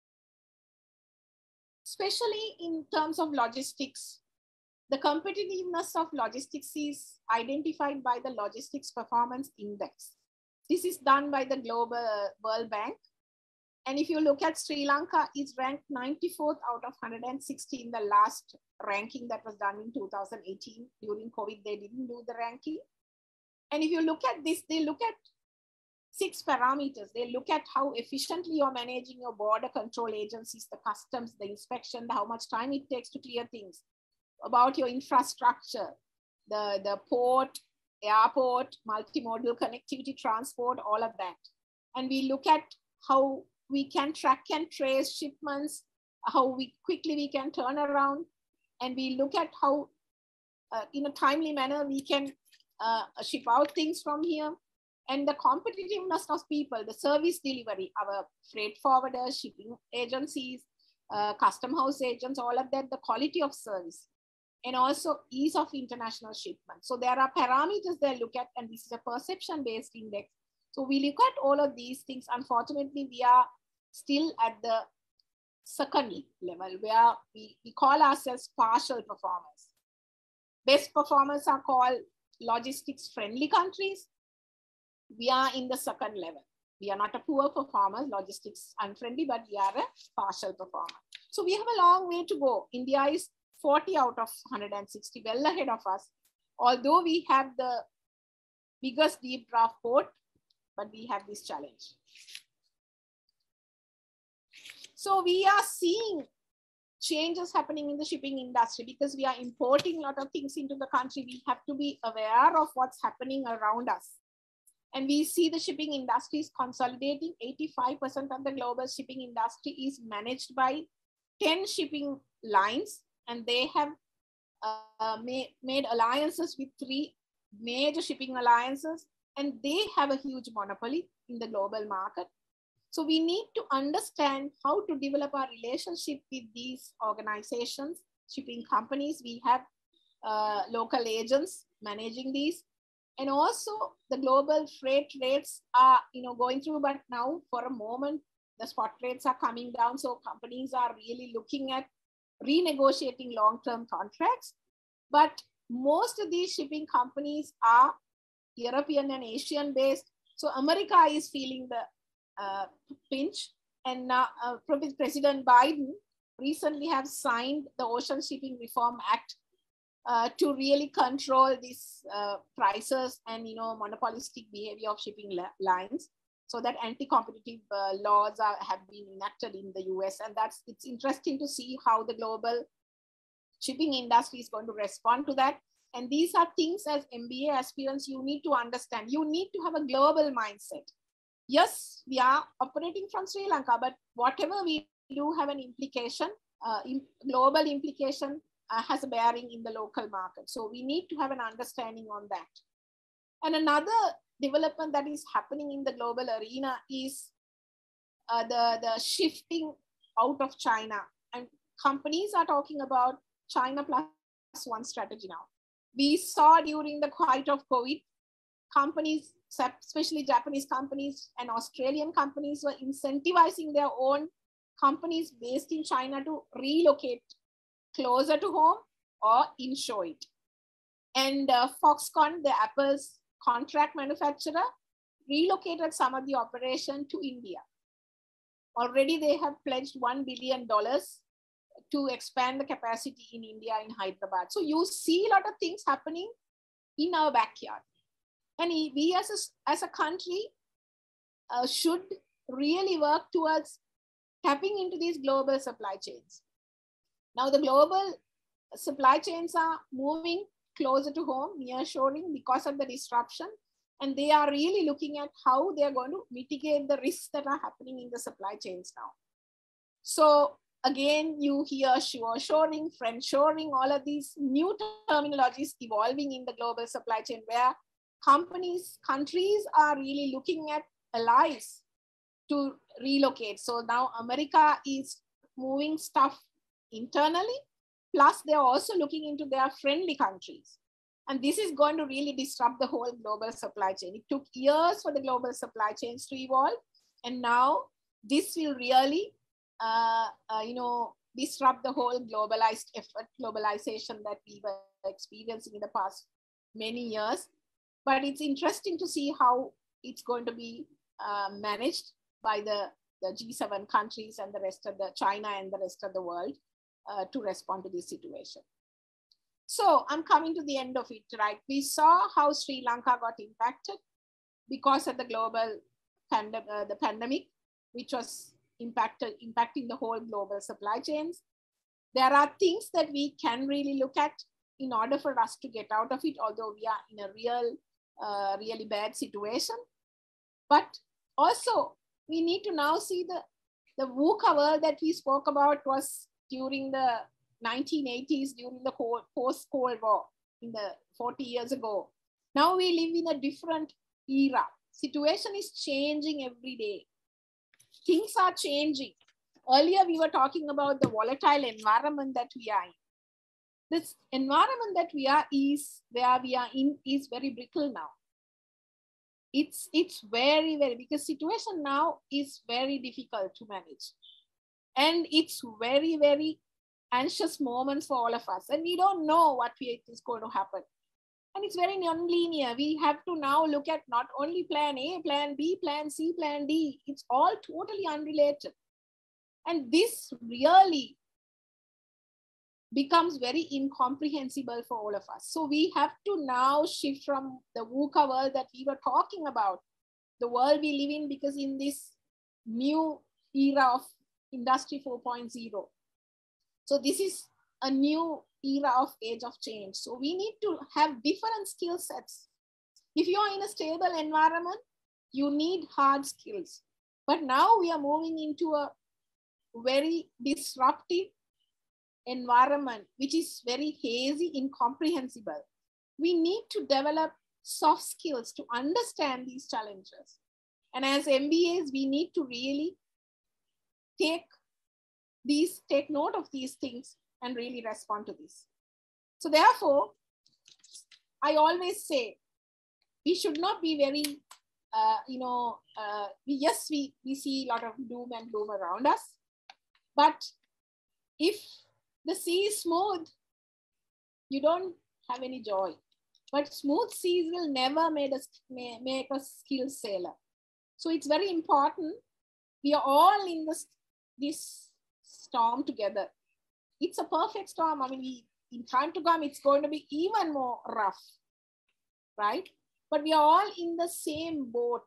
Especially in terms of logistics, the competitiveness of logistics is identified by the Logistics Performance Index. This is done by the Global World Bank. And if you look at Sri Lanka, it's ranked ninety-fourth out of one hundred sixty in the last ranking that was done in two thousand eighteen. During COVID, they didn't do the ranking. And if you look at this, they look at six parameters. They look at how efficiently you're managing your border control agencies, the customs, the inspection, how much time it takes to clear things, about your infrastructure, the, the port, airport, multimodal connectivity, transport, all of that. And we look at how we can track and trace shipments, how we quickly we can turn around, and we look at how uh, in a timely manner we can uh, ship out things from here. And the competitiveness of people, the service delivery, our freight forwarders, shipping agencies, uh, custom house agents, all of that, the quality of service, and also ease of international shipment. So there are parameters they look at, and this is a perception-based index. So we look at all of these things. Unfortunately, we are still at the second level where we, we call ourselves partial performers. Best performers are called logistics-friendly countries. We are in the second level. We are not a poor performer, logistics unfriendly, but we are a partial performer. So we have a long way to go. India is forty out of one hundred sixty, well ahead of us. Although we have the biggest deep draft port, but we have this challenge. So we are seeing changes happening in the shipping industry because we are importing a lot of things into the country. We have to be aware of what's happening around us. And we see the shipping industry is consolidating. eighty-five percent of the global shipping industry is managed by ten shipping lines, and they have uh, made, made alliances with three major shipping alliances, and they have a huge monopoly in the global market. So we need to understand how to develop our relationship with these organizations, shipping companies. We have uh, local agents managing these. And also the global freight rates are, you know, going through, but now for a moment, the spot rates are coming down. So companies are really looking at renegotiating long-term contracts. But most of these shipping companies are European and Asian based. So America is feeling the uh, pinch. And now uh, President Biden recently have signed the Ocean Shipping Reform Act Uh, to really control these uh, prices and, you know, monopolistic behavior of shipping lines, so that anti-competitive uh, laws are, have been enacted in the U S. And that's, it's interesting to see how the global shipping industry is going to respond to that. And these are things as M B A aspirants, you need to understand. You need to have a global mindset. Yes, we are operating from Sri Lanka, but whatever we do have an implication, uh, in global implication, Uh, has a bearing in the local market. So we need to have an understanding on that. And another development that is happening in the global arena is uh, the, the shifting out of China. And companies are talking about China plus one strategy now. We saw during the height of COVID, companies, especially Japanese companies and Australian companies, were incentivizing their own companies based in China to relocate closer to home or inshore it. And uh, Foxconn, the Apple's contract manufacturer, relocated some of the operation to India. Already they have pledged one billion dollars to expand the capacity in India, in Hyderabad. So you see a lot of things happening in our backyard. And we as a, as a country uh, should really work towards tapping into these global supply chains. Now the global supply chains are moving closer to home, nearshoring, because of the disruption. And they are really looking at how they are going to mitigate the risks that are happening in the supply chains now. So again, you hear shoring, friendshoring, all of these new terminologies evolving in the global supply chain, where companies, countries are really looking at allies to relocate. So now America is moving stuff internally, plus they're also looking into their friendly countries. And this is going to really disrupt the whole global supply chain. It took years for the global supply chains to evolve. And now this will really, uh, uh, you know, disrupt the whole globalized effort, globalization that we were experiencing in the past many years. But it's interesting to see how it's going to be uh, managed by the, the G seven countries and the rest of the China and the rest of the world uh, to respond to this situation. So I'm coming to the end of it, right? We saw how Sri Lanka got impacted because of the global pandem uh, the pandemic, which was impacted, impacting the whole global supply chains. There are things that we can really look at in order for us to get out of it, although we are in a real, uh, really bad situation. But also, we need to now see the, the VUCA world that we spoke about was during the nineteen eighties, during the post-Cold War, in the forty years ago. Now we live in a different era. Situation is changing every day. Things are changing. Earlier, we were talking about the volatile environment that we are in. This environment that we are is where we are in is very brittle now. It's, it's very, very, because situation now is very difficult to manage. And it's very, very anxious moments for all of us. And we don't know what is going to happen. And it's very non-linear. We have to now look at not only plan A, plan B, plan C, plan D. It's all totally unrelated. And this really becomes very incomprehensible for all of us. So we have to now shift from the VUCA world that we were talking about, the world we live in, because in this new era of Industry four point oh. So this is a new era of age of change. So we need to have different skill sets. If you are in a stable environment, you need hard skills. But now we are moving into a very disruptive environment, which is very hazy, incomprehensible. We need to develop soft skills to understand these challenges. And as M B As, we need to really take these, take note of these things and really respond to this. So therefore, I always say, we should not be very, uh, you know, uh, we, yes, we, we see a lot of doom and gloom around us, but if the sea is smooth, you don't have any joy. But smooth seas will never make us, make a skilled sailor. So it's very important. We are all in this, this storm together. It's a perfect storm. I mean, we, in time to come, it's going to be even more rough, right? But we are all in the same boat,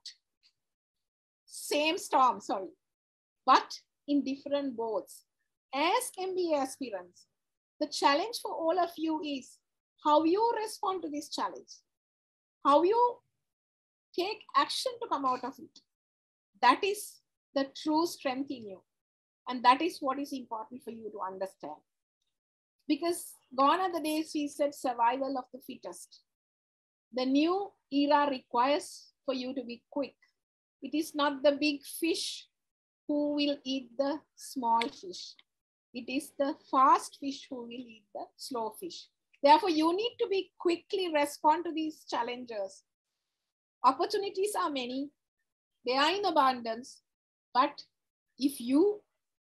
same storm, sorry, but in different boats. As M B A aspirants, the challenge for all of you is how you respond to this challenge, how you take action to come out of it. That is the true strength in you. And that is what is important for you to understand. Because gone are the days we said survival of the fittest. The new era requires for you to be quick. It is not the big fish who will eat the small fish. It is the fast fish who will eat the slow fish. Therefore, you need to be quickly respond to these challenges. Opportunities are many. They are in abundance. But if you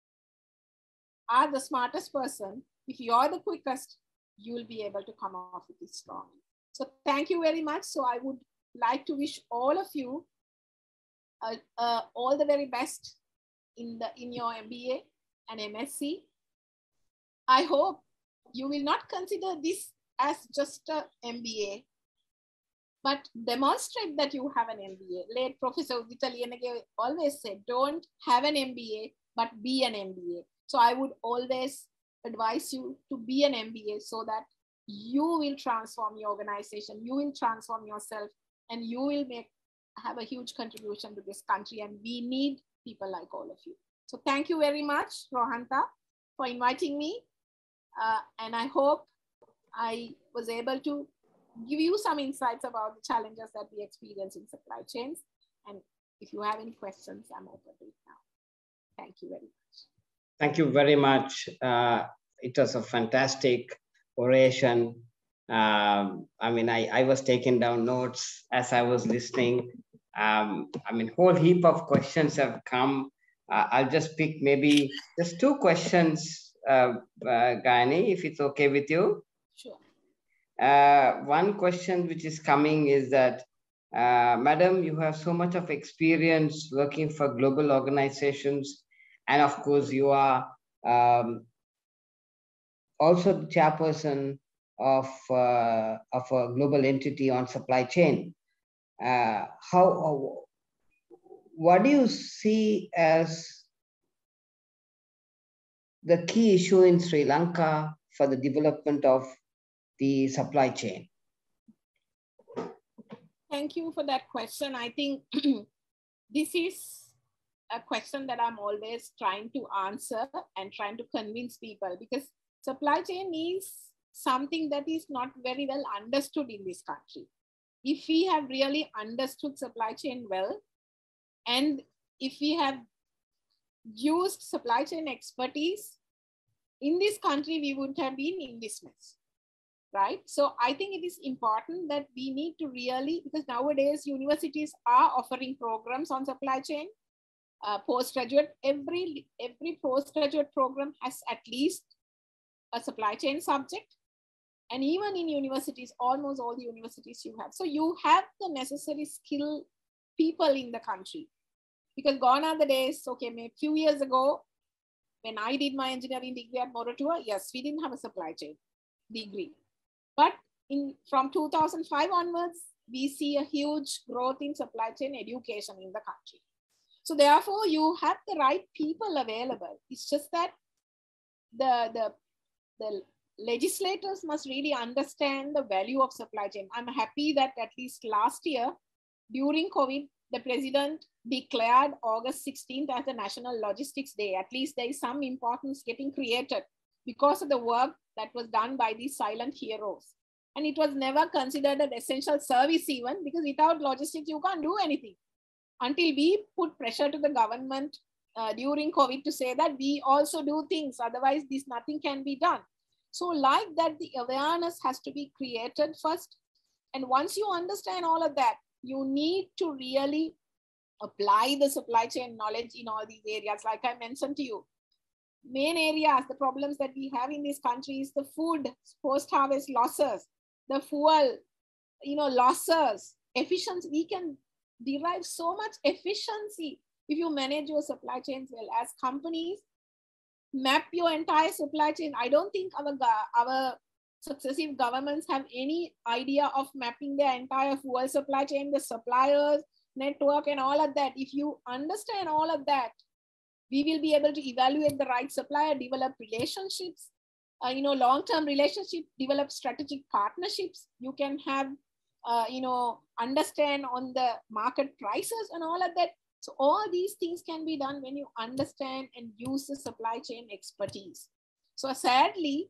are the smartest person, if you are the quickest, you will be able to come off with this strong. So thank you very much. So I would like to wish all of you uh, uh, all the very best in, the, in your M B A and M S c. I hope you will not consider this as just an M B A, but demonstrate that you have an M B A. Late Professor Udita Liyanage always said, don't have an M B A, but be an M B A. So I would always advise you to be an M B A so that you will transform your organization, you will transform yourself, and you will make have a huge contribution to this country. And we need people like all of you. So thank you very much, Rohanta. for inviting me. Uh, and I hope I was able to give you some insights about the challenges that we experience in supply chains. And if you have any questions, I'm open to it now. Thank you very much. Thank you very much. Uh, it was a fantastic oration. Um, I mean, I, I was taking down notes as I was listening. Um, I mean, whole heap of questions have come. Uh, I'll just pick maybe just two questions, uh, uh, Gayani, if it's okay with you. Sure. Uh, one question which is coming is that, uh, Madam, you have so much of experience working for global organizations. And of course, you are um, also the chairperson of, uh, of a global entity on supply chain. Uh, how, what do you see as the key issue in Sri Lanka for the development of the supply chain? Thank you for that question. I think this is a question that I'm always trying to answer and trying to convince people, because supply chain is something that is not very well understood in this country. If we have really understood supply chain well, and if we have used supply chain expertise in this country, we wouldn't have been in this mess, right? So I think it is important that we need to really, because nowadays universities are offering programs on supply chain. Uh, postgraduate, every, every postgraduate program has at least a supply chain subject. And even in universities, almost all the universities you have. So you have the necessary skill people in the country. Because gone are the days, okay, maybe a few years ago, when I did my engineering degree at Moratuwa, yes, we didn't have a supply chain degree. But in, from two thousand five onwards, we see a huge growth in supply chain education in the country. So therefore, you have the right people available. It's just that the, the, the legislators must really understand the value of supply chain. I'm happy that at least last year, during COVID, the president declared August sixteenth as the National Logistics Day. At least there is some importance getting created because of the work that was done by these silent heroes. And it was never considered an essential service even, because without logistics, you can't do anything. Until we put pressure to the government uh, during COVID to say that we also do things, otherwise this nothing can be done. So like that, the awareness has to be created first. And once you understand all of that, you need to really apply the supply chain knowledge in all these areas. Like I mentioned to you, main areas, the problems that we have in this country is the food, post-harvest losses, the fuel, you know, losses, efficiency. We can derive so much efficiency if you manage your supply chains well. As companies, map your entire supply chain. I don't think our, our successive governments have any idea of mapping their entire fuel supply chain, the suppliers, network, and all of that. If you understand all of that, we will be able to evaluate the right supplier, develop relationships, uh, you know, long-term relationships, develop strategic partnerships. You can have, uh, you know, understand on the market prices and all of that. So all these things can be done when you understand and use the supply chain expertise. So sadly,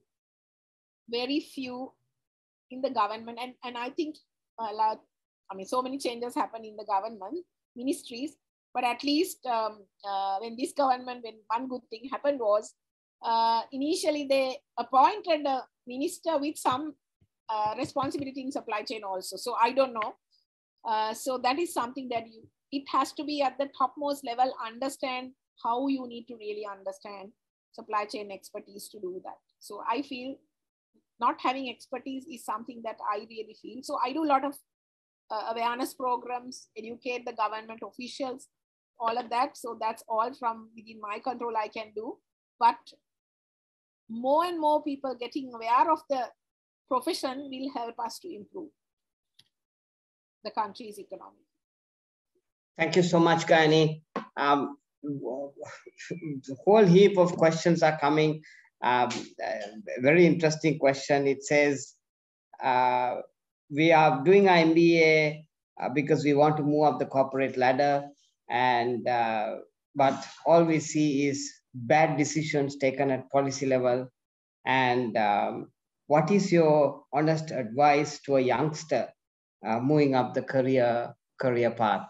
very few in the government, and, and I think, uh, like, I mean, so many changes happen in the government, ministries, but at least um, uh, when this government, when one good thing happened was, uh, initially they appointed a minister with some uh, responsibility in supply chain also. So I don't know. Uh, so that is something that you, it has to be at the topmost level, understand how you need to really understand supply chain expertise to do that. So I feel not having expertise is something that I really feel. So I do a lot of uh, awareness programs, educate the government officials, all of that. So that's all from within my control I can do. But more and more people getting aware of the profession will help us to improve the country's economy. Thank you so much, Gayani. Um, the whole heap of questions are coming. Um, a very interesting question. It says, uh, we are doing our M B A uh, because we want to move up the corporate ladder, and uh, but all we see is bad decisions taken at policy level? And um, what is your honest advice to a youngster uh, moving up the career career path?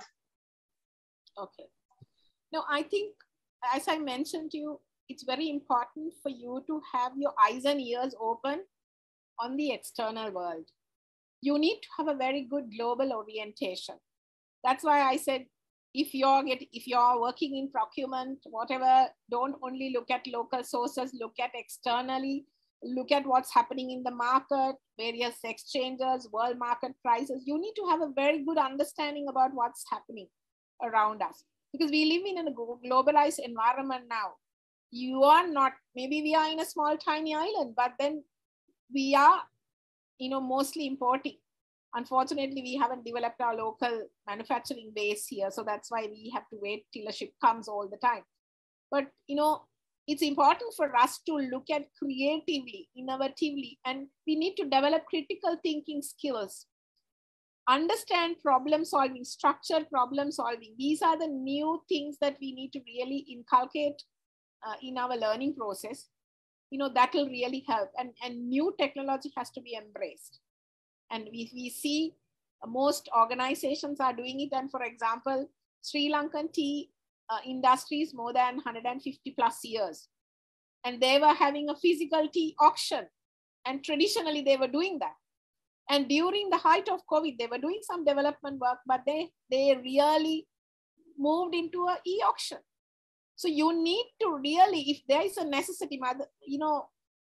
Okay. No, I think, as I mentioned to you, it's very important for you to have your eyes and ears open on the external world. You need to have a very good global orientation. That's why I said, if you're get, if you're working in procurement, whatever, don't only look at local sources, look at externally, look at what's happening in the market, various exchanges, world market prices. You need to have a very good understanding about what's happening around us, because we live in a globalized environment now. You are not, maybe we are in a small tiny island, but then we are, you know, mostly importing. Unfortunately, we haven't developed our local manufacturing base here. So that's why we have to wait till a ship comes all the time. But, you know, it's important for us to look at creatively, innovatively, and we need to develop critical thinking skills. Understand problem solving, structured problem solving. These are the new things that we need to really inculcate uh, in our learning process. You know, that will really help. And, and new technology has to be embraced. And we, we see most organizations are doing it. And for example, Sri Lankan tea uh, industry is more than one hundred fifty plus years. And they were having a physical tea auction. And traditionally they were doing that. And during the height of COVID, they were doing some development work, but they, they really moved into an e-auction. So you need to really, if there is a necessity, you know,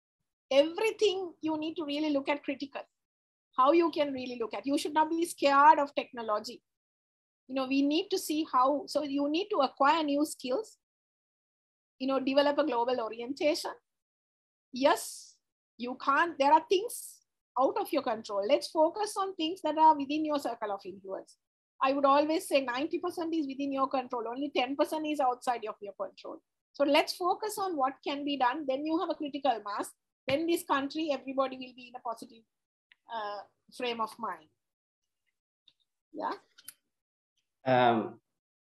everything you need to really look at critical. How you can really look at. You should not be scared of technology. You know, we need to see how, so you need to acquire new skills, you know, develop a global orientation. Yes, you can't, there are things out of your control. Let's focus on things that are within your circle of influence. I would always say ninety percent is within your control, only ten percent is outside of your control. So let's focus on what can be done. Then you have a critical mass. Then this country, everybody will be in a positive uh, frame of mind. Yeah. Um,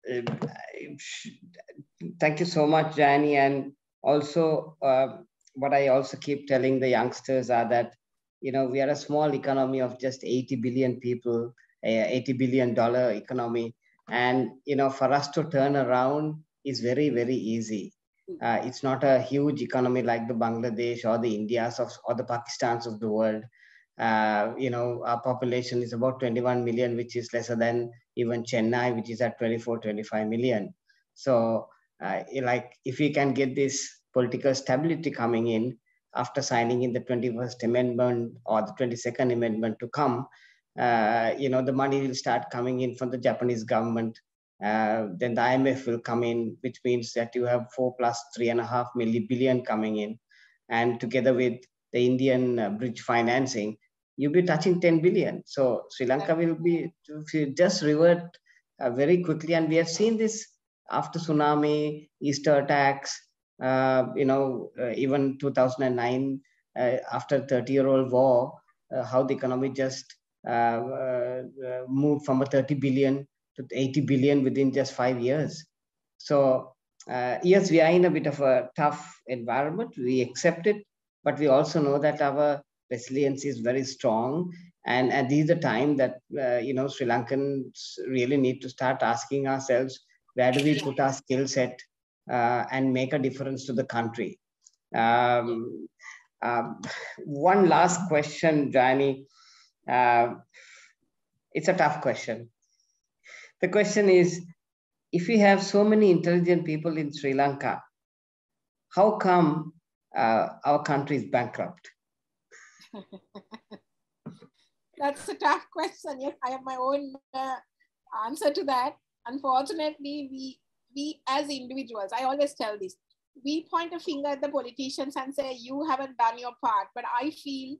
thank you so much, Jayani. And also, uh, what I also keep telling the youngsters are that, you know, we are a small economy of just eighty billion people, eighty billion dollar economy. And, you know, for us to turn around is very, very easy. Uh, it's not a huge economy like the Bangladesh or the Indias of, or the Pakistans of the world. Uh, you know, our population is about twenty-one million, which is lesser than even Chennai, which is at twenty-four, twenty-five million. So uh, like if we can get this political stability coming in after signing in the twenty-first Amendment or the twenty-second Amendment to come, uh, you know, the money will start coming in from the Japanese government. Uh, then the I M F will come in, which means that you have four plus three and a half million billion coming in. And together with the Indian uh, bridge financing, you'll be touching ten billion. So Sri Lanka will be just revert uh, very quickly. And we have seen this after tsunami, Easter attacks, uh, you know, uh, even two thousand nine, uh, after thirty year old war, uh, how the economy just uh, uh, moved from a thirty billion to eighty billion within just five years. So uh, yes, we are in a bit of a tough environment. We accept it, but we also know that our resilience is very strong. And, and this is the time that, uh, you know, Sri Lankans really need to start asking ourselves, where do we put our skill set uh, and make a difference to the country? Um, um, one last question, Jayani. Uh, it's a tough question. The question is, if we have so many intelligent people in Sri Lanka, how come uh, our country is bankrupt? That's a tough question. Yes, I have my own uh, answer to that. Unfortunately, we, we as individuals, I always tell this, we point a finger at the politicians and say, you haven't done your part. But I feel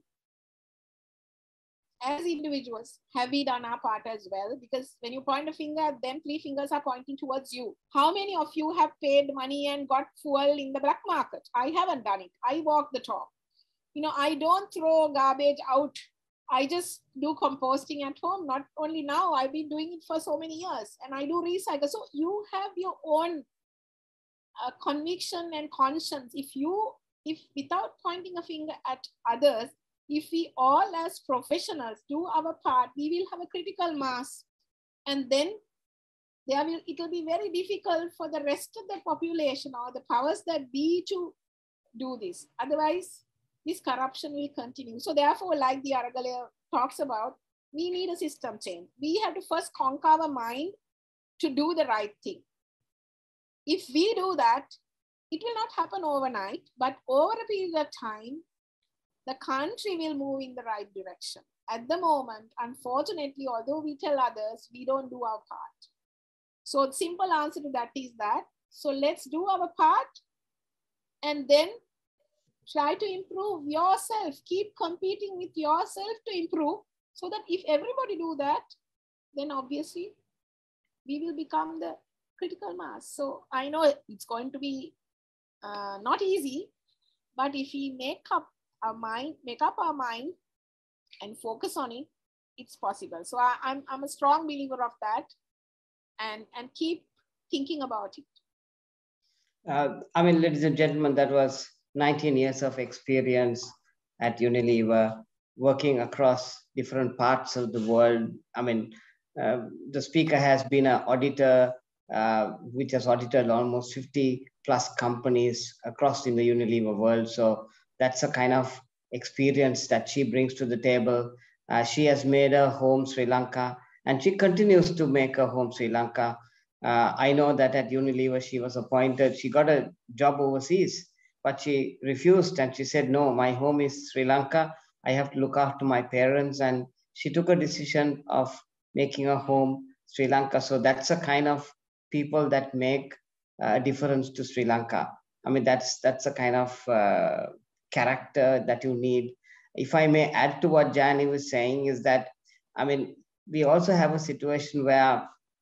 as individuals, have we done our part as well? Because when you point a finger at them, three fingers are pointing towards you. How many of you have paid money and got fuel in the black market? I haven't done it. I walk the talk. You know, I don't throw garbage out. I just do composting at home. Not only now, I've been doing it for so many years, and I do recycle. So you have your own uh, conviction and conscience. If you, if without pointing a finger at others, if we all as professionals do our part, we will have a critical mass. And then there will, it will be very difficult for the rest of the population or the powers that be to do this. Otherwise, this corruption will continue. So therefore, like the Aragalaya talks about, we need a system change. We have to first conquer our mind to do the right thing. If we do that, it will not happen overnight, but over a period of time, the country will move in the right direction. At the moment, unfortunately, although we tell others, we don't do our part. So the simple answer to that is that, so let's do our part and then try to improve yourself. Keep competing with yourself to improve, so that if everybody do that, then obviously we will become the critical mass. So I know it's going to be uh, not easy, but if we make up our mind, make up our mind and focus on it, it's possible. So I, I'm, I'm a strong believer of that, and, and keep thinking about it. Uh, I mean, ladies and gentlemen, that was nineteen years of experience at Unilever, working across different parts of the world. I mean, uh, the speaker has been an auditor, uh, which has audited almost fifty plus companies across in the Unilever world. So that's a kind of experience that she brings to the table. Uh, she has made her home Sri Lanka, and she continues to make her home Sri Lanka. Uh, I know that at Unilever, she was appointed, she got a job overseas, but she refused and she said, no, my home is Sri Lanka. I have to look after my parents. And she took a decision of making a home Sri Lanka. So that's a kind of people that make a difference to Sri Lanka. I mean, that's, that's a kind of uh, character that you need. If I may add to what Jani was saying is that, I mean, we also have a situation where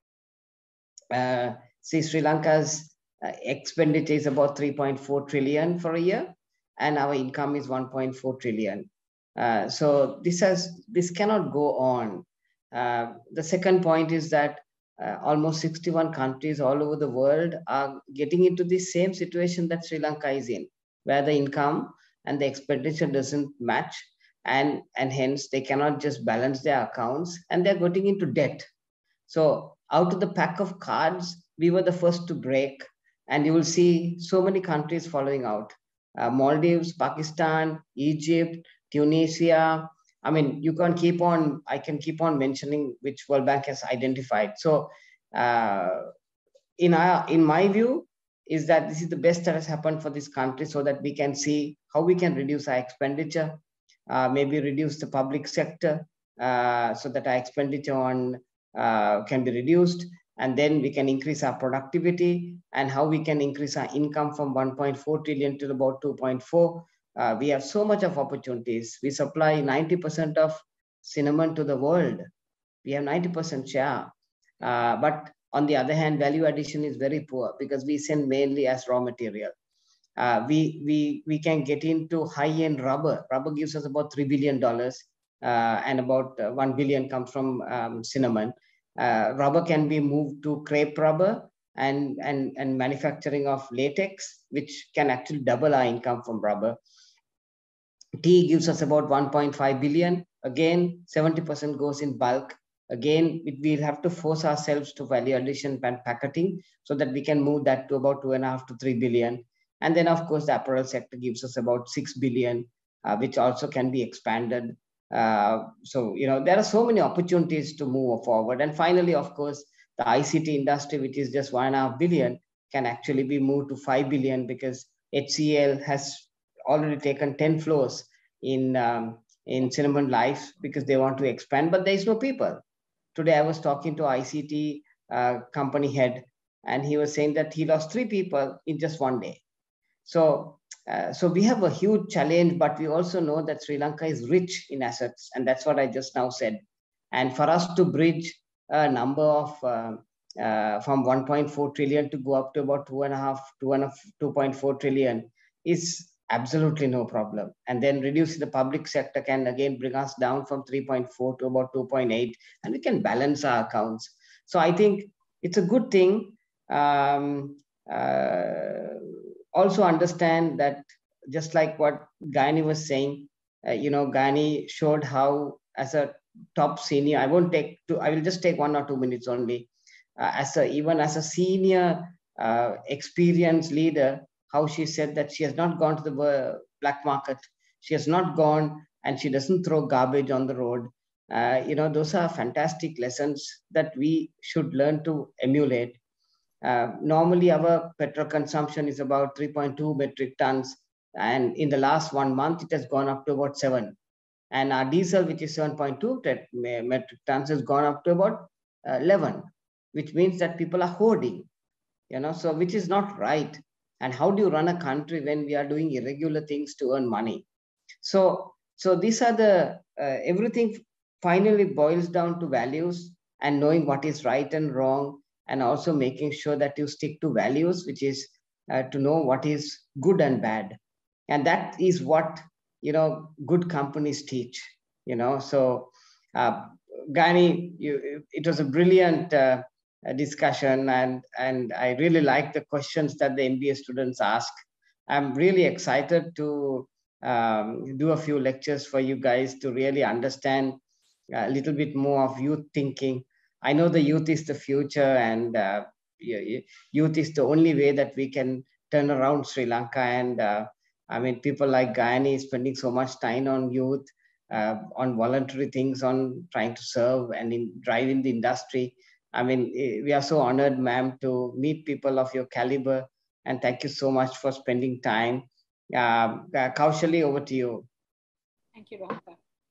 Uh, see, Sri Lanka's uh, expenditure is about three point four trillion for a year, and our income is one point four trillion. Uh, so this has this cannot go on. Uh, the second point is that uh, almost sixty-one countries all over the world are getting into the same situation that Sri Lanka is in, where the income and the expenditure doesn't match, and and hence they cannot just balance their accounts, and they're getting into debt. So out of the pack of cards, we were the first to break, and you will see so many countries following out. Uh, Maldives, Pakistan, Egypt, Tunisia. I mean, you can keep on, I can keep on mentioning which World Bank has identified. So uh, in, our, in my view, is that this is the best that has happened for this country, so that we can see how we can reduce our expenditure, uh, maybe reduce the public sector, uh, so that our expenditure on Uh, can be reduced, and then we can increase our productivity, and how we can increase our income from one point four trillion to about two point four. Uh, we have so much of opportunities. We supply ninety percent of cinnamon to the world. We have ninety percent share. Uh, but on the other hand, value addition is very poor because we send mainly as raw material. Uh, we, we, we can get into high-end rubber. Rubber gives us about three billion dollars, uh, and about uh, one billion comes from um, cinnamon. Uh, rubber can be moved to crepe rubber and, and, and manufacturing of latex, which can actually double our income from rubber. Tea gives us about one point five billion. Again, seventy percent goes in bulk. Again, we'll have to force ourselves to value addition and packaging, so that we can move that to about two and a half to three billion. And then, of course, the apparel sector gives us about six billion, uh, which also can be expanded. Uh, so, you know, there are so many opportunities to move forward. And finally, of course, the I C T industry, which is just one and a half billion, can actually be moved to five billion, because H C L has already taken ten floors in, um, in Cinnamon Life, because they want to expand, but there is no people. Today, I was talking to I C T uh, company head, and he was saying that he lost three people in just one day. So, uh, so we have a huge challenge, but we also know that Sri Lanka is rich in assets, and that's what I just now said. And for us to bridge a number of uh, uh, from one point four trillion to go up to about two and a half, two and a two point four trillion is absolutely no problem. And then reducing the public sector can again bring us down from three point four to about two point eight, and we can balance our accounts. So I think it's a good thing. Um, uh, also understand that just like what Gayani was saying, uh, you know, Gayani showed how as a top senior, I won't take two, I will just take one or two minutes only. Uh, as a, even as a senior uh, experienced leader, how she said that she has not gone to the black market. She has not gone and she doesn't throw garbage on the road. Uh, you know, those are fantastic lessons that we should learn to emulate. Uh, normally, our petrol consumption is about three point two metric tons. And in the last one month, it has gone up to about seven. And our diesel, which is seven point two metric tons, has gone up to about uh, eleven, which means that people are hoarding, you know, so which is not right. And how do you run a country when we are doing irregular things to earn money? So, so these are the, uh, everything finally boils down to values and knowing what is right and wrong, and also making sure that you stick to values, which is uh, to know what is good and bad. And that is what, you know, good companies teach, you know. So, uh, Gayani, you, it was a brilliant uh, discussion, and, and I really like the questions that the M B A students ask. I'm really excited to um, do a few lectures for you guys to really understand a little bit more of youth thinking. I know the youth is the future, and uh, youth is the only way that we can turn around Sri Lanka. And uh, I mean, people like Gayani spending so much time on youth, uh, on voluntary things, on trying to serve and in driving the industry. I mean, we are so honored, ma'am, to meet people of your caliber. And thank you so much for spending time. Uh, Kaushali, over to you. Thank you, Doctor.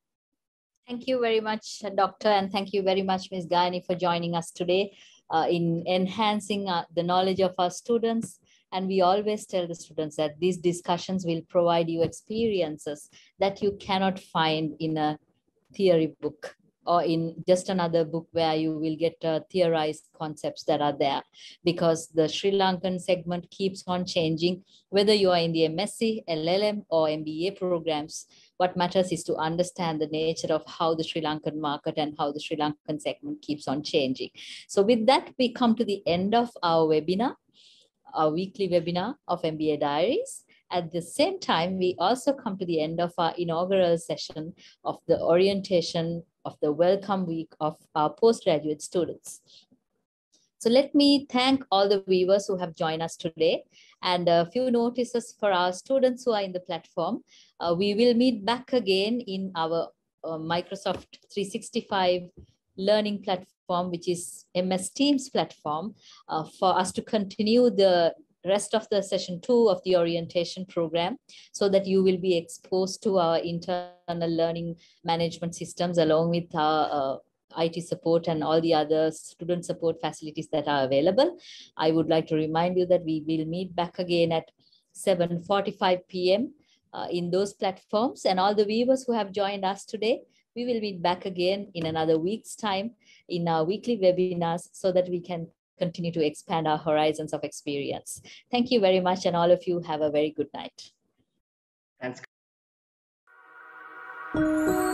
Thank you very much, Doctor, and thank you very much, Miz Gayani, for joining us today uh, in enhancing uh, the knowledge of our students. And we always tell the students that these discussions will provide you experiences that you cannot find in a theory book or in just another book where you will get uh, theorized concepts that are there, because the Sri Lankan segment keeps on changing. Whether you are in the M S c, L L M or M B A programs, what matters is to understand the nature of how the Sri Lankan market and how the Sri Lankan segment keeps on changing. So with that, we come to the end of our webinar, our weekly webinar of M B A Diaries. At the same time, we also come to the end of our inaugural session of the orientation of the welcome week of our postgraduate students. So let me thank all the viewers who have joined us today, and a few notices for our students who are in the platform. Uh, we will meet back again in our uh, Microsoft three sixty-five learning platform, which is M S Teams platform, uh, for us to continue the rest of the session two of the orientation program, so that you will be exposed to our internal learning management systems along with our uh, I T support and all the other student support facilities that are available. I would like to remind you that we will meet back again at seven forty-five p m Uh, in those platforms, and all the viewers who have joined us today, we will meet back again in another week's time in our weekly webinars, so that we can continue to expand our horizons of experience. Thank you very much, and all of you have a very good night. Thanks.